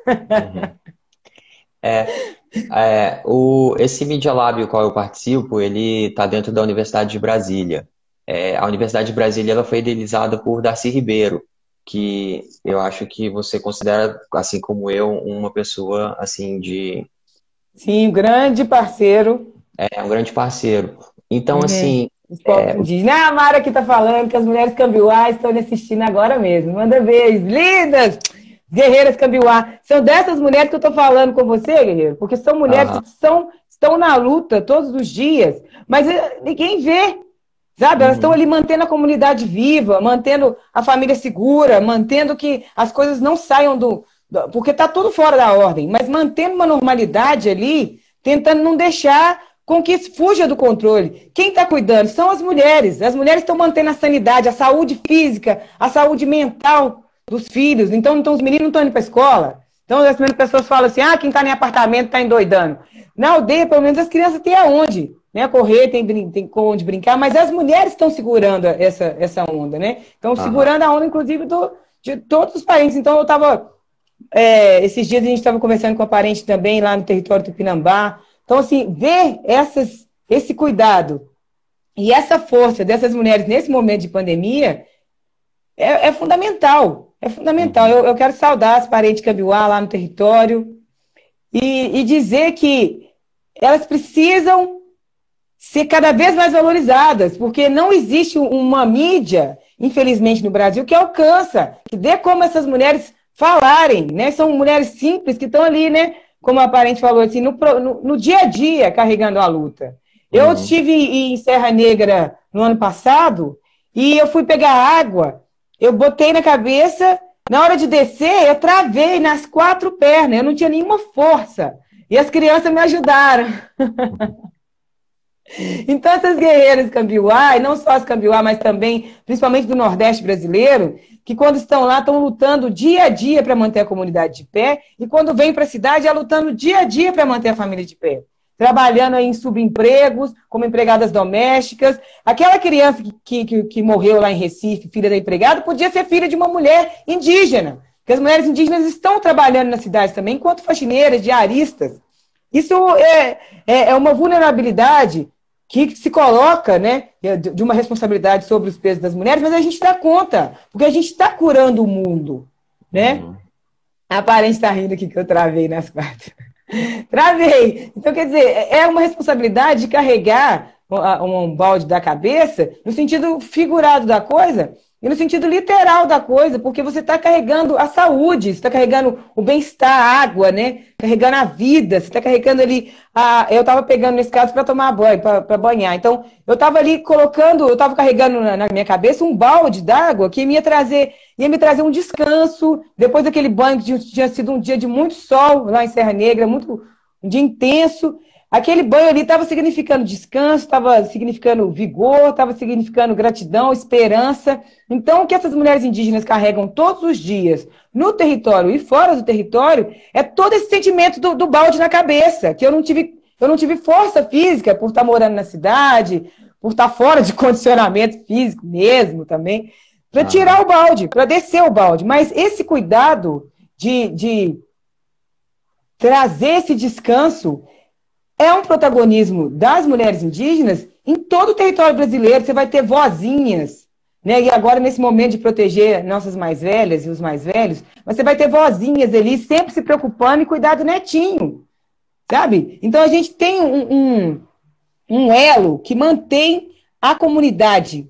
Esse Media Lab, o qual eu participo, ele está dentro da Universidade de Brasília. A Universidade de Brasília ela foi idealizada por Darcy Ribeiro, que eu acho que você considera, assim como eu, uma pessoa assim de... Sim, um grande parceiro. Um grande parceiro. Então, assim... Os povos indígenas. A Mara aqui está falando que as mulheres Cambiuá estão me assistindo agora mesmo. Manda beijo. Lindas! Guerreiras Cambiuá. São dessas mulheres que eu estou falando com você, guerreiro, porque são mulheres que estão na luta todos os dias, mas ninguém vê, sabe? Elas estão ali mantendo a comunidade viva, mantendo a família segura, mantendo que as coisas não saiam porque está tudo fora da ordem, mas mantendo uma normalidade ali, tentando não deixar com que isso fuja do controle. Quem está cuidando são as mulheres. As mulheres estão mantendo a sanidade, a saúde física, a saúde mental dos filhos. Então os meninos não estão indo para a escola. Então as primeiras pessoas falam assim, quem está em apartamento está endoidando. Na aldeia, pelo menos, as crianças têm aonde, né, correr, tem onde brincar, mas as mulheres estão segurando essa onda, né? Estão segurando a onda, inclusive, de todos os parentes. Então eu estava... esses dias a gente estava conversando com a parente também lá no território Tupinambá. Então, assim, ver esse cuidado e essa força dessas mulheres nesse momento de pandemia é fundamental. É fundamental. Eu quero saudar as parentes de Cambiuá lá no território e dizer que elas precisam ser cada vez mais valorizadas, porque não existe uma mídia, infelizmente, no Brasil, que alcança, que dê como essas mulheres falarem, né? São mulheres simples que estão ali, né? Como a parente falou, assim, no dia a dia, carregando a luta. Eu estive em Serra Negra no ano passado e eu fui pegar água, eu botei na cabeça, na hora de descer, eu travei nas 4 pernas, eu não tinha nenhuma força. E as crianças me ajudaram. Então, essas guerreiras Cambiuá, e não só as Cambiuá, mas também, principalmente do Nordeste brasileiro, que quando estão lá, estão lutando dia a dia para manter a comunidade de pé, e quando vêm para a cidade, é lutando dia a dia para manter a família de pé. Trabalhando aí em subempregos, como empregadas domésticas. Aquela criança que morreu lá em Recife, filha da empregada, podia ser filha de uma mulher indígena, porque as mulheres indígenas estão trabalhando na cidade também, enquanto faxineiras, diaristas. Isso é uma vulnerabilidade que se coloca, né, de uma responsabilidade sobre os pesos das mulheres, mas a gente dá conta, porque a gente está curando o mundo, né? A parente está rindo aqui que eu travei nas 4. Travei! Então, quer dizer, é uma responsabilidade de carregar um balde da cabeça no sentido figurado da coisa e no sentido literal da coisa, porque você está carregando a saúde, você está carregando o bem-estar, a água, né? Carregando a vida, você está carregando ali... Eu estava pegando nesse caso para tomar banho, para banhar. Então, eu estava ali colocando, eu estava carregando na minha cabeça um balde d'água que ia me trazer um descanso, depois daquele banho que tinha sido um dia de muito sol lá em Serra Negra, um dia intenso. Aquele banho ali estava significando descanso, estava significando vigor, estava significando gratidão, esperança. Então, o que essas mulheres indígenas carregam todos os dias, no território e fora do território, é todo esse sentimento do balde na cabeça, que eu não tive força física por estar morando na cidade, por estar fora de condicionamento físico mesmo também, para tirar o balde, para descer o balde. Mas esse cuidado de trazer esse descanso é um protagonismo das mulheres indígenas em todo o território brasileiro. Você vai ter vozinhas, né? E agora, nesse momento de proteger nossas mais velhas e os mais velhos, você vai ter vozinhas ali sempre se preocupando em cuidar do netinho, sabe? Então, a gente tem um elo que mantém a comunidade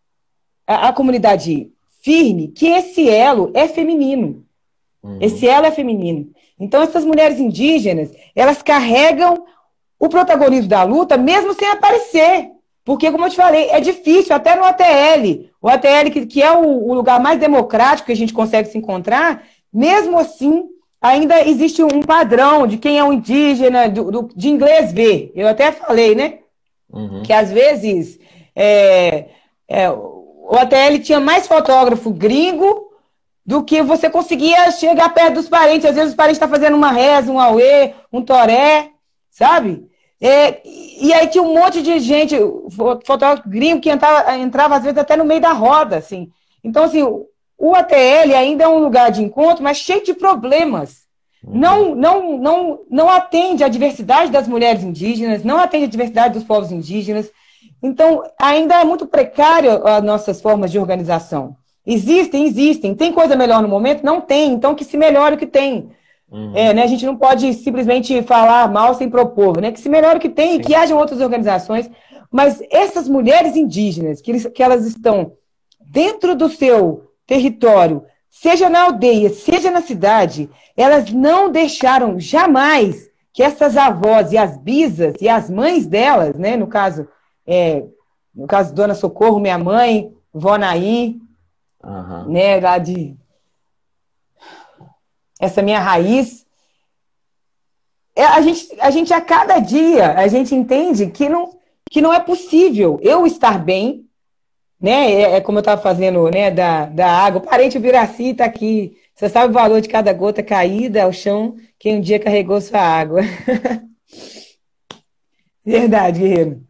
firme, que esse elo é feminino. Esse elo é feminino. Então, essas mulheres indígenas, elas carregam o protagonismo da luta, mesmo sem aparecer. Porque, como eu te falei, é difícil, até no ATL. O ATL, que é o lugar mais democrático que a gente consegue se encontrar, mesmo assim, ainda existe um padrão de quem é um indígena, de inglês ver. Eu até falei, né? Que, às vezes, o ATL tinha mais fotógrafo gringo do que você conseguia chegar perto dos parentes. Às vezes os parentes estão fazendo uma reza, um auê, um toré, sabe? E aí tinha um monte de gente, fotógrafo gringo, que entrava às vezes até no meio da roda, assim. Então, assim, o ATL ainda é um lugar de encontro, mas cheio de problemas. Não atende à diversidade das mulheres indígenas, não atende à diversidade dos povos indígenas. Então, ainda é muito precário as nossas formas de organização. Existem. Tem coisa melhor no momento? Não tem. Então, que se melhore o que tem. Né, a gente não pode simplesmente falar mal sem propor, né? Que se melhore o que tem. Sim. E que hajam outras organizações. Mas essas mulheres indígenas, que elas estão dentro do seu território, seja na aldeia, seja na cidade, elas não deixaram jamais que essas avós e as bisas e as mães delas, né? No caso, Dona Socorro, minha mãe, Vó Naí, né, lá de essa minha raiz, a gente a cada dia, a gente entende que não é possível eu estar bem, né? É como eu estava fazendo, né? Da água. O parente Ubiraci está aqui. Você sabe o valor de cada gota caída ao chão, quem um dia carregou sua água. Verdade, guerreiro.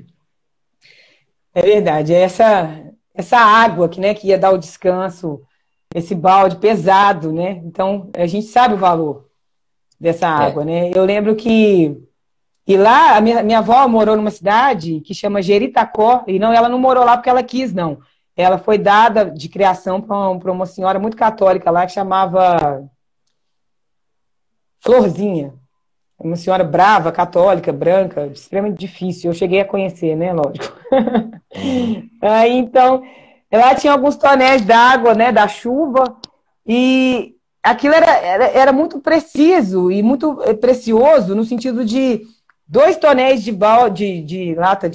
É verdade. É essa água que, né, que ia dar o descanso, esse balde pesado, né? Então, a gente sabe o valor dessa água, né? Eu lembro que... E lá, a minha avó morou numa cidade que chama Jeritacó, e não, ela não morou lá porque ela quis, não. Ela foi dada de criação para uma senhora muito católica lá, que chamava Florzinha. Uma senhora brava, católica, branca, extremamente difícil. Eu cheguei a conhecer, né, lógico. Aí, então, lá tinha alguns tonéis d'água, né, da chuva, e aquilo era muito preciso e muito precioso, no sentido de 2 tonéis de lata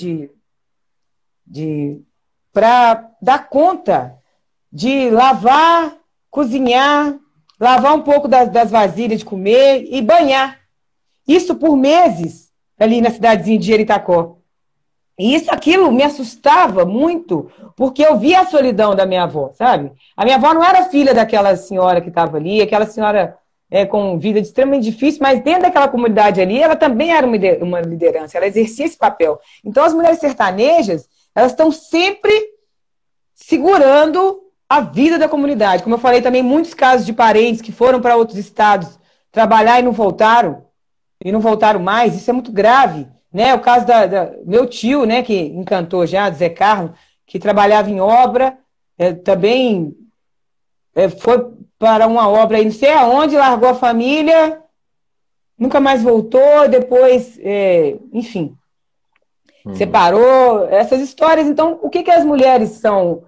para dar conta de lavar, cozinhar, lavar um pouco das vasilhas de comer e banhar. Isso por meses, ali na cidadezinha de Jeritacó. E aquilo me assustava muito, porque eu via a solidão da minha avó, sabe? A minha avó não era filha daquela senhora que estava ali, aquela senhora com vida extremamente difícil, mas dentro daquela comunidade ali, ela também era uma liderança, ela exercia esse papel. Então, as mulheres sertanejas, elas estão sempre segurando a vida da comunidade. Como eu falei também, muitos casos de parentes que foram para outros estados trabalhar e não voltaram mais, isso é muito grave, né? O caso meu tio, né, que encantou já, Zé Carlos, que trabalhava em obra, também foi para uma obra aí, não sei aonde, largou a família, nunca mais voltou, depois, enfim, separou, essas histórias. Então, o que as mulheres são?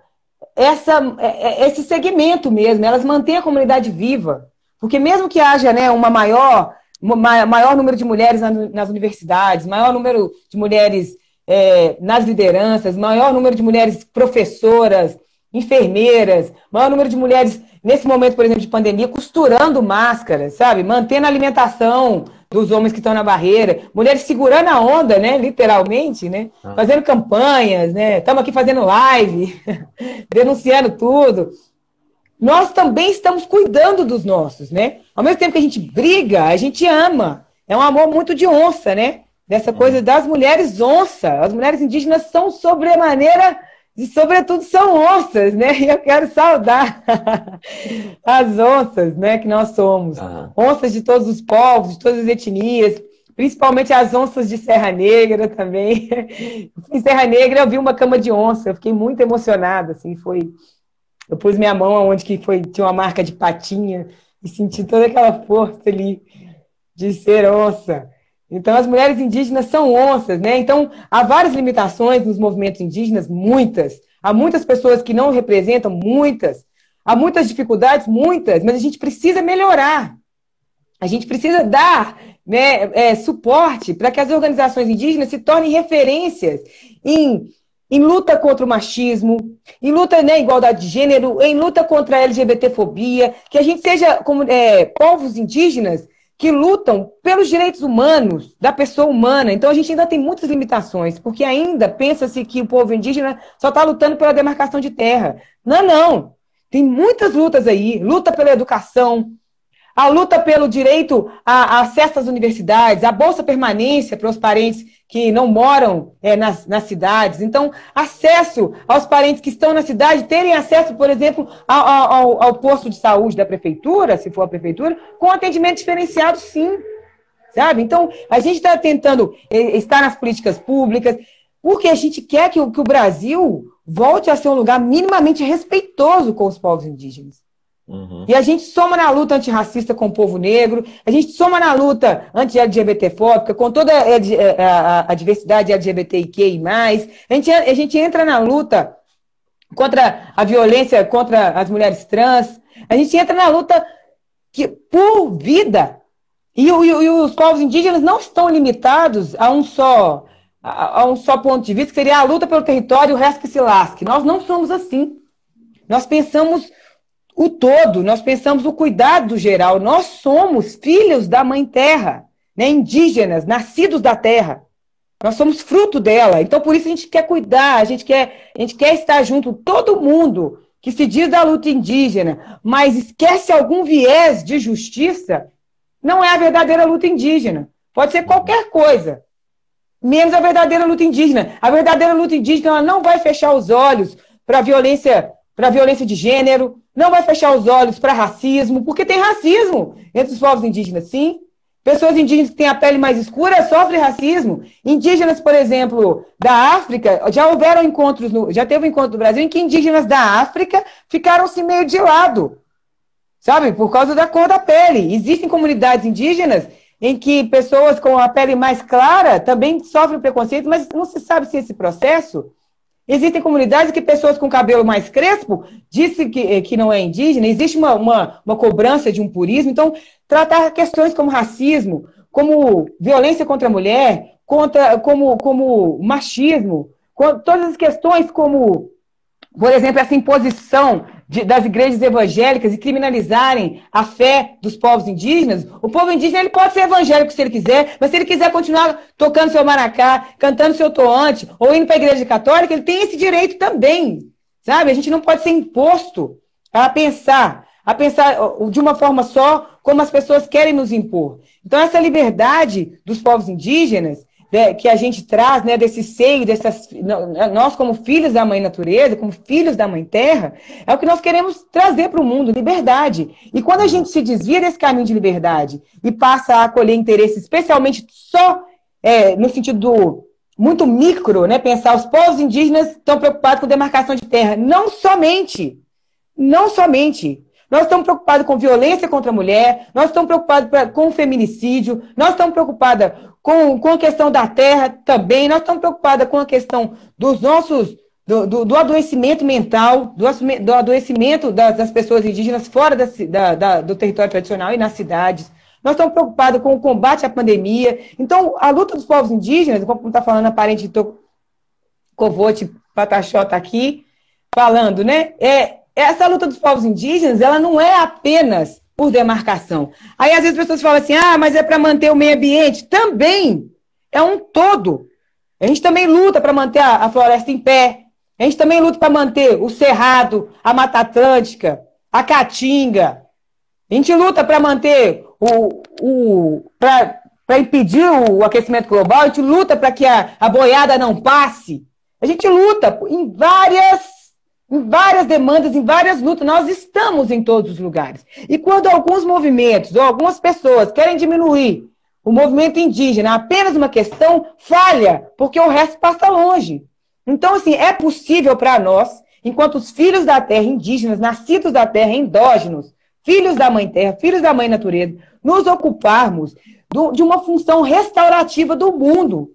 Esse segmento mesmo, elas mantêm a comunidade viva, porque mesmo que haja, né, maior número de mulheres nas universidades, maior número de mulheres nas lideranças, maior número de mulheres professoras, enfermeiras, maior número de mulheres, nesse momento, por exemplo, de pandemia, costurando máscaras, sabe? Mantendo a alimentação dos homens que estão na barreira, mulheres segurando a onda, né? Literalmente, né? Fazendo campanhas, né? Estamos aqui fazendo live, denunciando tudo. Nós também estamos cuidando dos nossos, né? Ao mesmo tempo que a gente briga, a gente ama. É um amor muito de onça, né? Dessa coisa das mulheres onça. As mulheres indígenas são sobremaneira, e sobretudo são onças, né? E eu quero saudar as onças, né? Que nós somos. Onças de todos os povos, de todas as etnias, principalmente as onças de Serra Negra também. Em Serra Negra eu vi uma cama de onça, eu fiquei muito emocionada, assim, eu pus minha mão onde tinha uma marca de patinha e senti toda aquela força ali de ser onça. Então, as mulheres indígenas são onças, né? Então, há várias limitações nos movimentos indígenas, muitas. Há muitas pessoas que não representam, muitas. Há muitas dificuldades, muitas, mas a gente precisa melhorar. A gente precisa dar, né, suporte para que as organizações indígenas se tornem referências em luta contra o machismo, em luta, né, igualdade de gênero, em luta contra a LGBTfobia, que a gente seja como povos indígenas que lutam pelos direitos humanos, da pessoa humana. Então, a gente ainda tem muitas limitações, porque ainda pensa-se que o povo indígena só está lutando pela demarcação de terra. Não, não. Tem muitas lutas aí. Luta pela educação, a luta pelo direito a acesso às universidades, a bolsa permanência para os parentes que não moram nas cidades. Então, acesso aos parentes que estão na cidade, terem acesso, por exemplo, ao posto de saúde da prefeitura, se for a prefeitura, com atendimento diferenciado, sim. Sabe? Então, a gente está tentando estar nas políticas públicas, porque a gente quer que o Brasil volte a ser um lugar minimamente respeitoso com os povos indígenas. Uhum. E a gente soma na luta antirracista com o povo negro, a gente soma na luta anti-LGBTfóbica, com toda a diversidade LGBTIQI+, a gente entra na luta contra a violência contra as mulheres trans, a gente entra na luta por vida. E os povos indígenas não estão limitados a um só ponto de vista, que seria a luta pelo território e o resto que se lasque. Nós não somos assim. Nós pensamos o todo, nós pensamos o cuidado geral. Nós somos filhos da Mãe Terra, né? Indígenas, nascidos da terra. Nós somos fruto dela. Então, por isso a gente quer cuidar, a gente quer estar junto, todo mundo que se diz da luta indígena, mas esquece algum viés de justiça, não é a verdadeira luta indígena. Pode ser qualquer coisa, menos a verdadeira luta indígena. A verdadeira luta indígena, ela não vai fechar os olhos para a violência de gênero, não vai fechar os olhos para racismo, porque tem racismo entre os povos indígenas, sim. Pessoas indígenas que têm a pele mais escura sofrem racismo. Indígenas, por exemplo, da África, já houveram encontros, já teve um encontro no Brasil em que indígenas da África ficaram-se meio de lado, sabe? Por causa da cor da pele. Existem comunidades indígenas em que pessoas com a pele mais clara também sofrem preconceito, mas não se sabe se esse processo... Existem comunidades que pessoas com cabelo mais crespo dizem que não é indígena, existe uma cobrança de um purismo. Então, tratar questões como racismo, como violência contra a mulher, como machismo, todas as questões como, por exemplo, essa imposição das igrejas evangélicas e criminalizarem a fé dos povos indígenas. O povo indígena ele pode ser evangélico se ele quiser, mas se ele quiser continuar tocando seu maracá, cantando seu toante, ou indo para a igreja católica, ele tem esse direito também, sabe? A gente não pode ser imposto a pensar de uma forma só como as pessoas querem nos impor. Então, essa liberdade dos povos indígenas, que a gente traz, né, desse seio, nós como filhos da Mãe Natureza, como filhos da Mãe Terra, é o que nós queremos trazer para o mundo, liberdade. E quando a gente se desvia desse caminho de liberdade e passa a acolher interesses, especialmente só no sentido muito micro, né, pensar os povos indígenas estão preocupados com demarcação de terra. Não somente. Nós estamos preocupados com violência contra a mulher, nós estamos preocupados com o feminicídio, nós estamos preocupados com a questão da terra também, nós estamos preocupados com a questão do adoecimento mental, do adoecimento das pessoas indígenas fora do território tradicional e nas cidades. Nós estamos preocupados com o combate à pandemia. Então, a luta dos povos indígenas, como está falando a parente do Covote Pataxó está aqui, falando, né? Essa luta dos povos indígenas, ela não é apenas por demarcação. Aí, às vezes, as pessoas falam assim, mas é para manter o meio ambiente. Também é um todo. A gente também luta para manter a floresta em pé. A gente também luta para manter o cerrado, a Mata Atlântica, a Caatinga. A gente luta para manter para impedir o aquecimento global. A gente luta para que a boiada não passe. A gente luta em várias demandas, em várias lutas, nós estamos em todos os lugares. E quando alguns movimentos ou algumas pessoas querem diminuir o movimento indígena a apenas uma questão, falha, porque o resto passa longe. Então, assim, é possível para nós, enquanto os filhos da terra indígenas, nascidos da terra, endógenos, filhos da Mãe Terra, filhos da Mãe Natureza, nos ocuparmos de uma função restaurativa do mundo.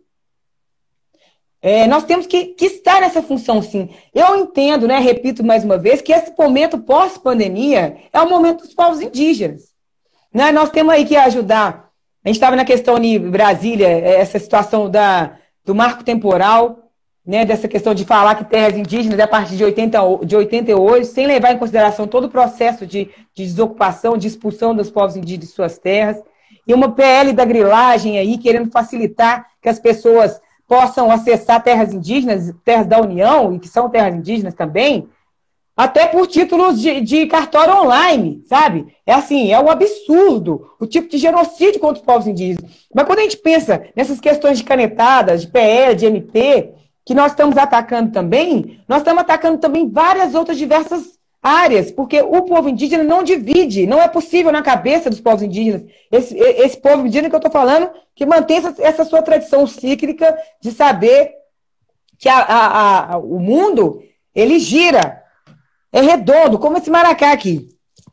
Nós temos que estar nessa função, sim. Eu entendo, né, repito mais uma vez, que esse momento pós-pandemia é o momento dos povos indígenas. Né? Nós temos aí que ajudar. A gente estava na questão de Brasília, essa situação do marco temporal, né, dessa questão de falar que terras indígenas é a partir de 88, sem levar em consideração todo o processo de desocupação, de expulsão dos povos indígenas de suas terras. E uma PL da grilagem aí, querendo facilitar que as pessoas possam acessar terras indígenas, terras da União, e que são terras indígenas também, até por títulos de cartório online, sabe? É um absurdo o tipo de genocídio contra os povos indígenas. Mas quando a gente pensa nessas questões de canetadas, de PL, de MP, que nós estamos atacando também, nós estamos atacando também várias outras diversas áreas, porque o povo indígena não divide, não é possível na cabeça dos povos indígenas, esse povo indígena que eu estou falando, que mantém essa sua tradição cíclica de saber que o mundo, ele gira, é redondo, como esse maracá aqui.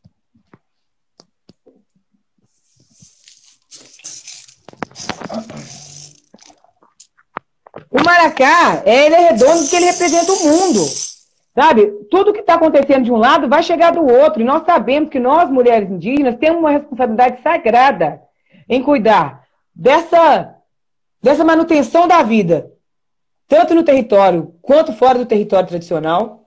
O maracá, ele é redondo porque ele representa o mundo. Sabe? Tudo que está acontecendo de um lado vai chegar do outro. E nós sabemos que nós, mulheres indígenas, temos uma responsabilidade sagrada em cuidar dessa manutenção da vida, tanto no território quanto fora do território tradicional.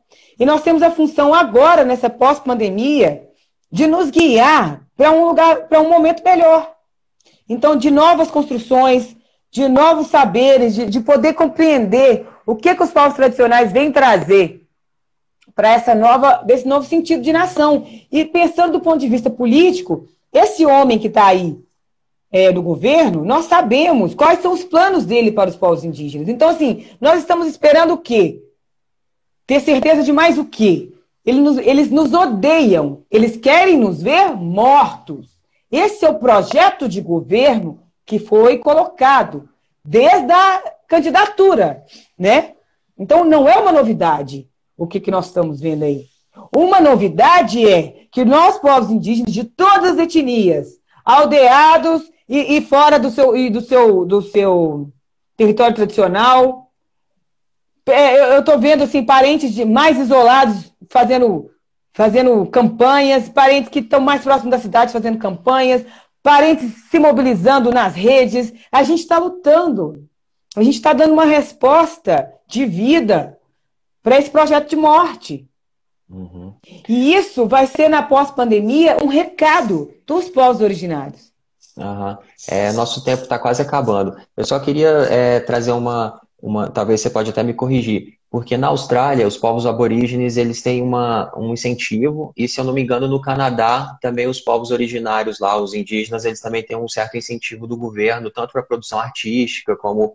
E nós temos a função agora, nessa pós-pandemia, de nos guiar para um lugar, para um momento melhor. Então, de novas construções, de novos saberes, de poder compreender o que os povos tradicionais vêm trazer para desse novo sentido de nação. E pensando do ponto de vista político, esse homem que está aí no governo, nós sabemos quais são os planos dele para os povos indígenas. Então, assim, nós estamos esperando o quê? Ter certeza de mais o quê? Eles nos odeiam, eles querem nos ver mortos. Esse é o projeto de governo que foi colocado desde a candidatura, né? Então, não é uma novidade o que nós estamos vendo aí. Uma novidade é que nós, povos indígenas de todas as etnias, aldeados e fora do seu território tradicional, eu estou vendo assim, parentes mais isolados fazendo campanhas, parentes que estão mais próximos da cidade fazendo campanhas, parentes se mobilizando nas redes. A gente está lutando, a gente está dando uma resposta de vida para esse projeto de morte. Uhum. E isso vai ser, na pós-pandemia, um recado dos povos originários. Uhum. Nosso tempo está quase acabando. Eu só queria trazer talvez você pode até me corrigir, porque na Austrália, os povos aborígenes, eles têm um incentivo, e se eu não me engano, no Canadá, também os povos originários lá, os indígenas, eles também têm um certo incentivo do governo, tanto para a produção artística, como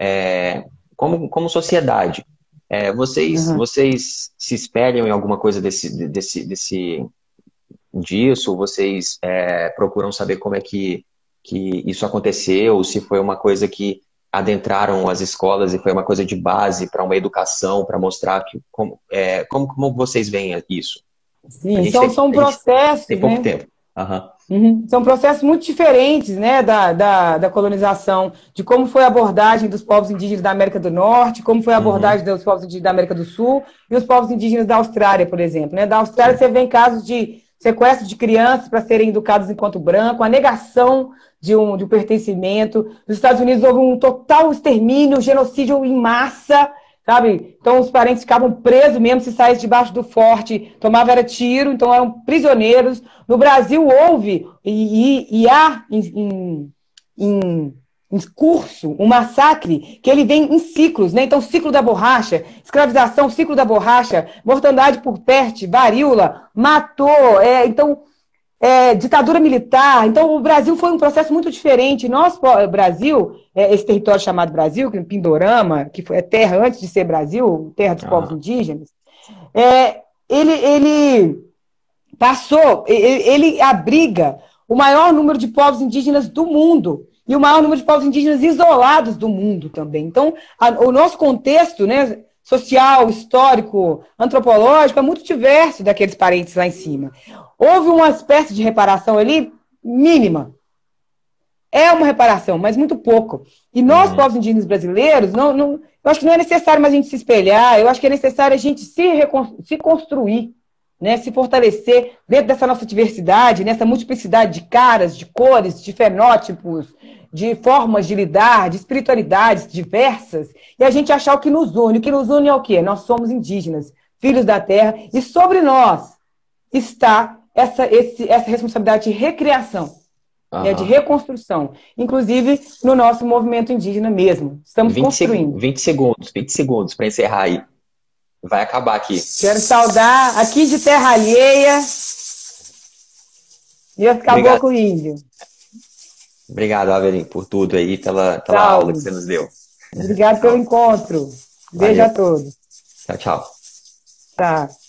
sociedade. Vocês se espelham em alguma coisa disso? Vocês procuram saber como é que isso aconteceu, se foi uma coisa que adentraram as escolas e foi uma coisa de base para uma educação, para mostrar como vocês veem isso? Sim, são processos, tem pouco tempo. Uhum. Uhum. São processos muito diferentes, né, da colonização, de como foi a abordagem dos povos indígenas da América do Norte, como foi a abordagem dos povos indígenas da América do Sul e os povos indígenas da Austrália, por exemplo. Né? Da Austrália você vê casos de sequestro de crianças para serem educados enquanto branco, a negação de um pertencimento. Nos Estados Unidos houve um total extermínio, genocídio em massa, sabe? Então os parentes ficavam presos mesmo se saísse debaixo do forte, era tiro, então eram prisioneiros. No Brasil houve e há em curso um massacre que ele vem em ciclos, né? Então ciclo da borracha, escravização, ciclo da borracha, mortandade por peste, varíola, matou, ditadura militar. Então, o Brasil foi um processo muito diferente. Nós, Brasil, esse território chamado Brasil, que é Pindorama, que foi terra antes de ser Brasil, terra dos povos indígenas, ele abriga o maior número de povos indígenas do mundo e o maior número de povos indígenas isolados do mundo também. Então, o nosso contexto, né, social, histórico, antropológico, é muito diverso daqueles parentes lá em cima. Houve uma espécie de reparação ali mínima. É uma reparação, mas muito pouco. E nós, povos indígenas brasileiros, eu acho que não é necessário mais a gente se espelhar, eu acho que é necessário a gente se construir, né, se fortalecer dentro dessa nossa diversidade, nessa multiplicidade de caras, de cores, de fenótipos, de formas de lidar, de espiritualidades diversas, e a gente achar o que nos une. O que nos une é o quê? Nós somos indígenas, filhos da terra, e sobre nós está essa responsabilidade de recriação, de reconstrução, inclusive no nosso movimento indígena mesmo. Estamos construindo. 20 segundos para encerrar aí. Vai acabar aqui. Quero saudar aqui de terra alheia e esse caboclo índio. Obrigado, Avelin, por tudo aí, pela aula que você nos deu. Obrigado pelo encontro. Beijo a todos. Tchau, tchau. Tá.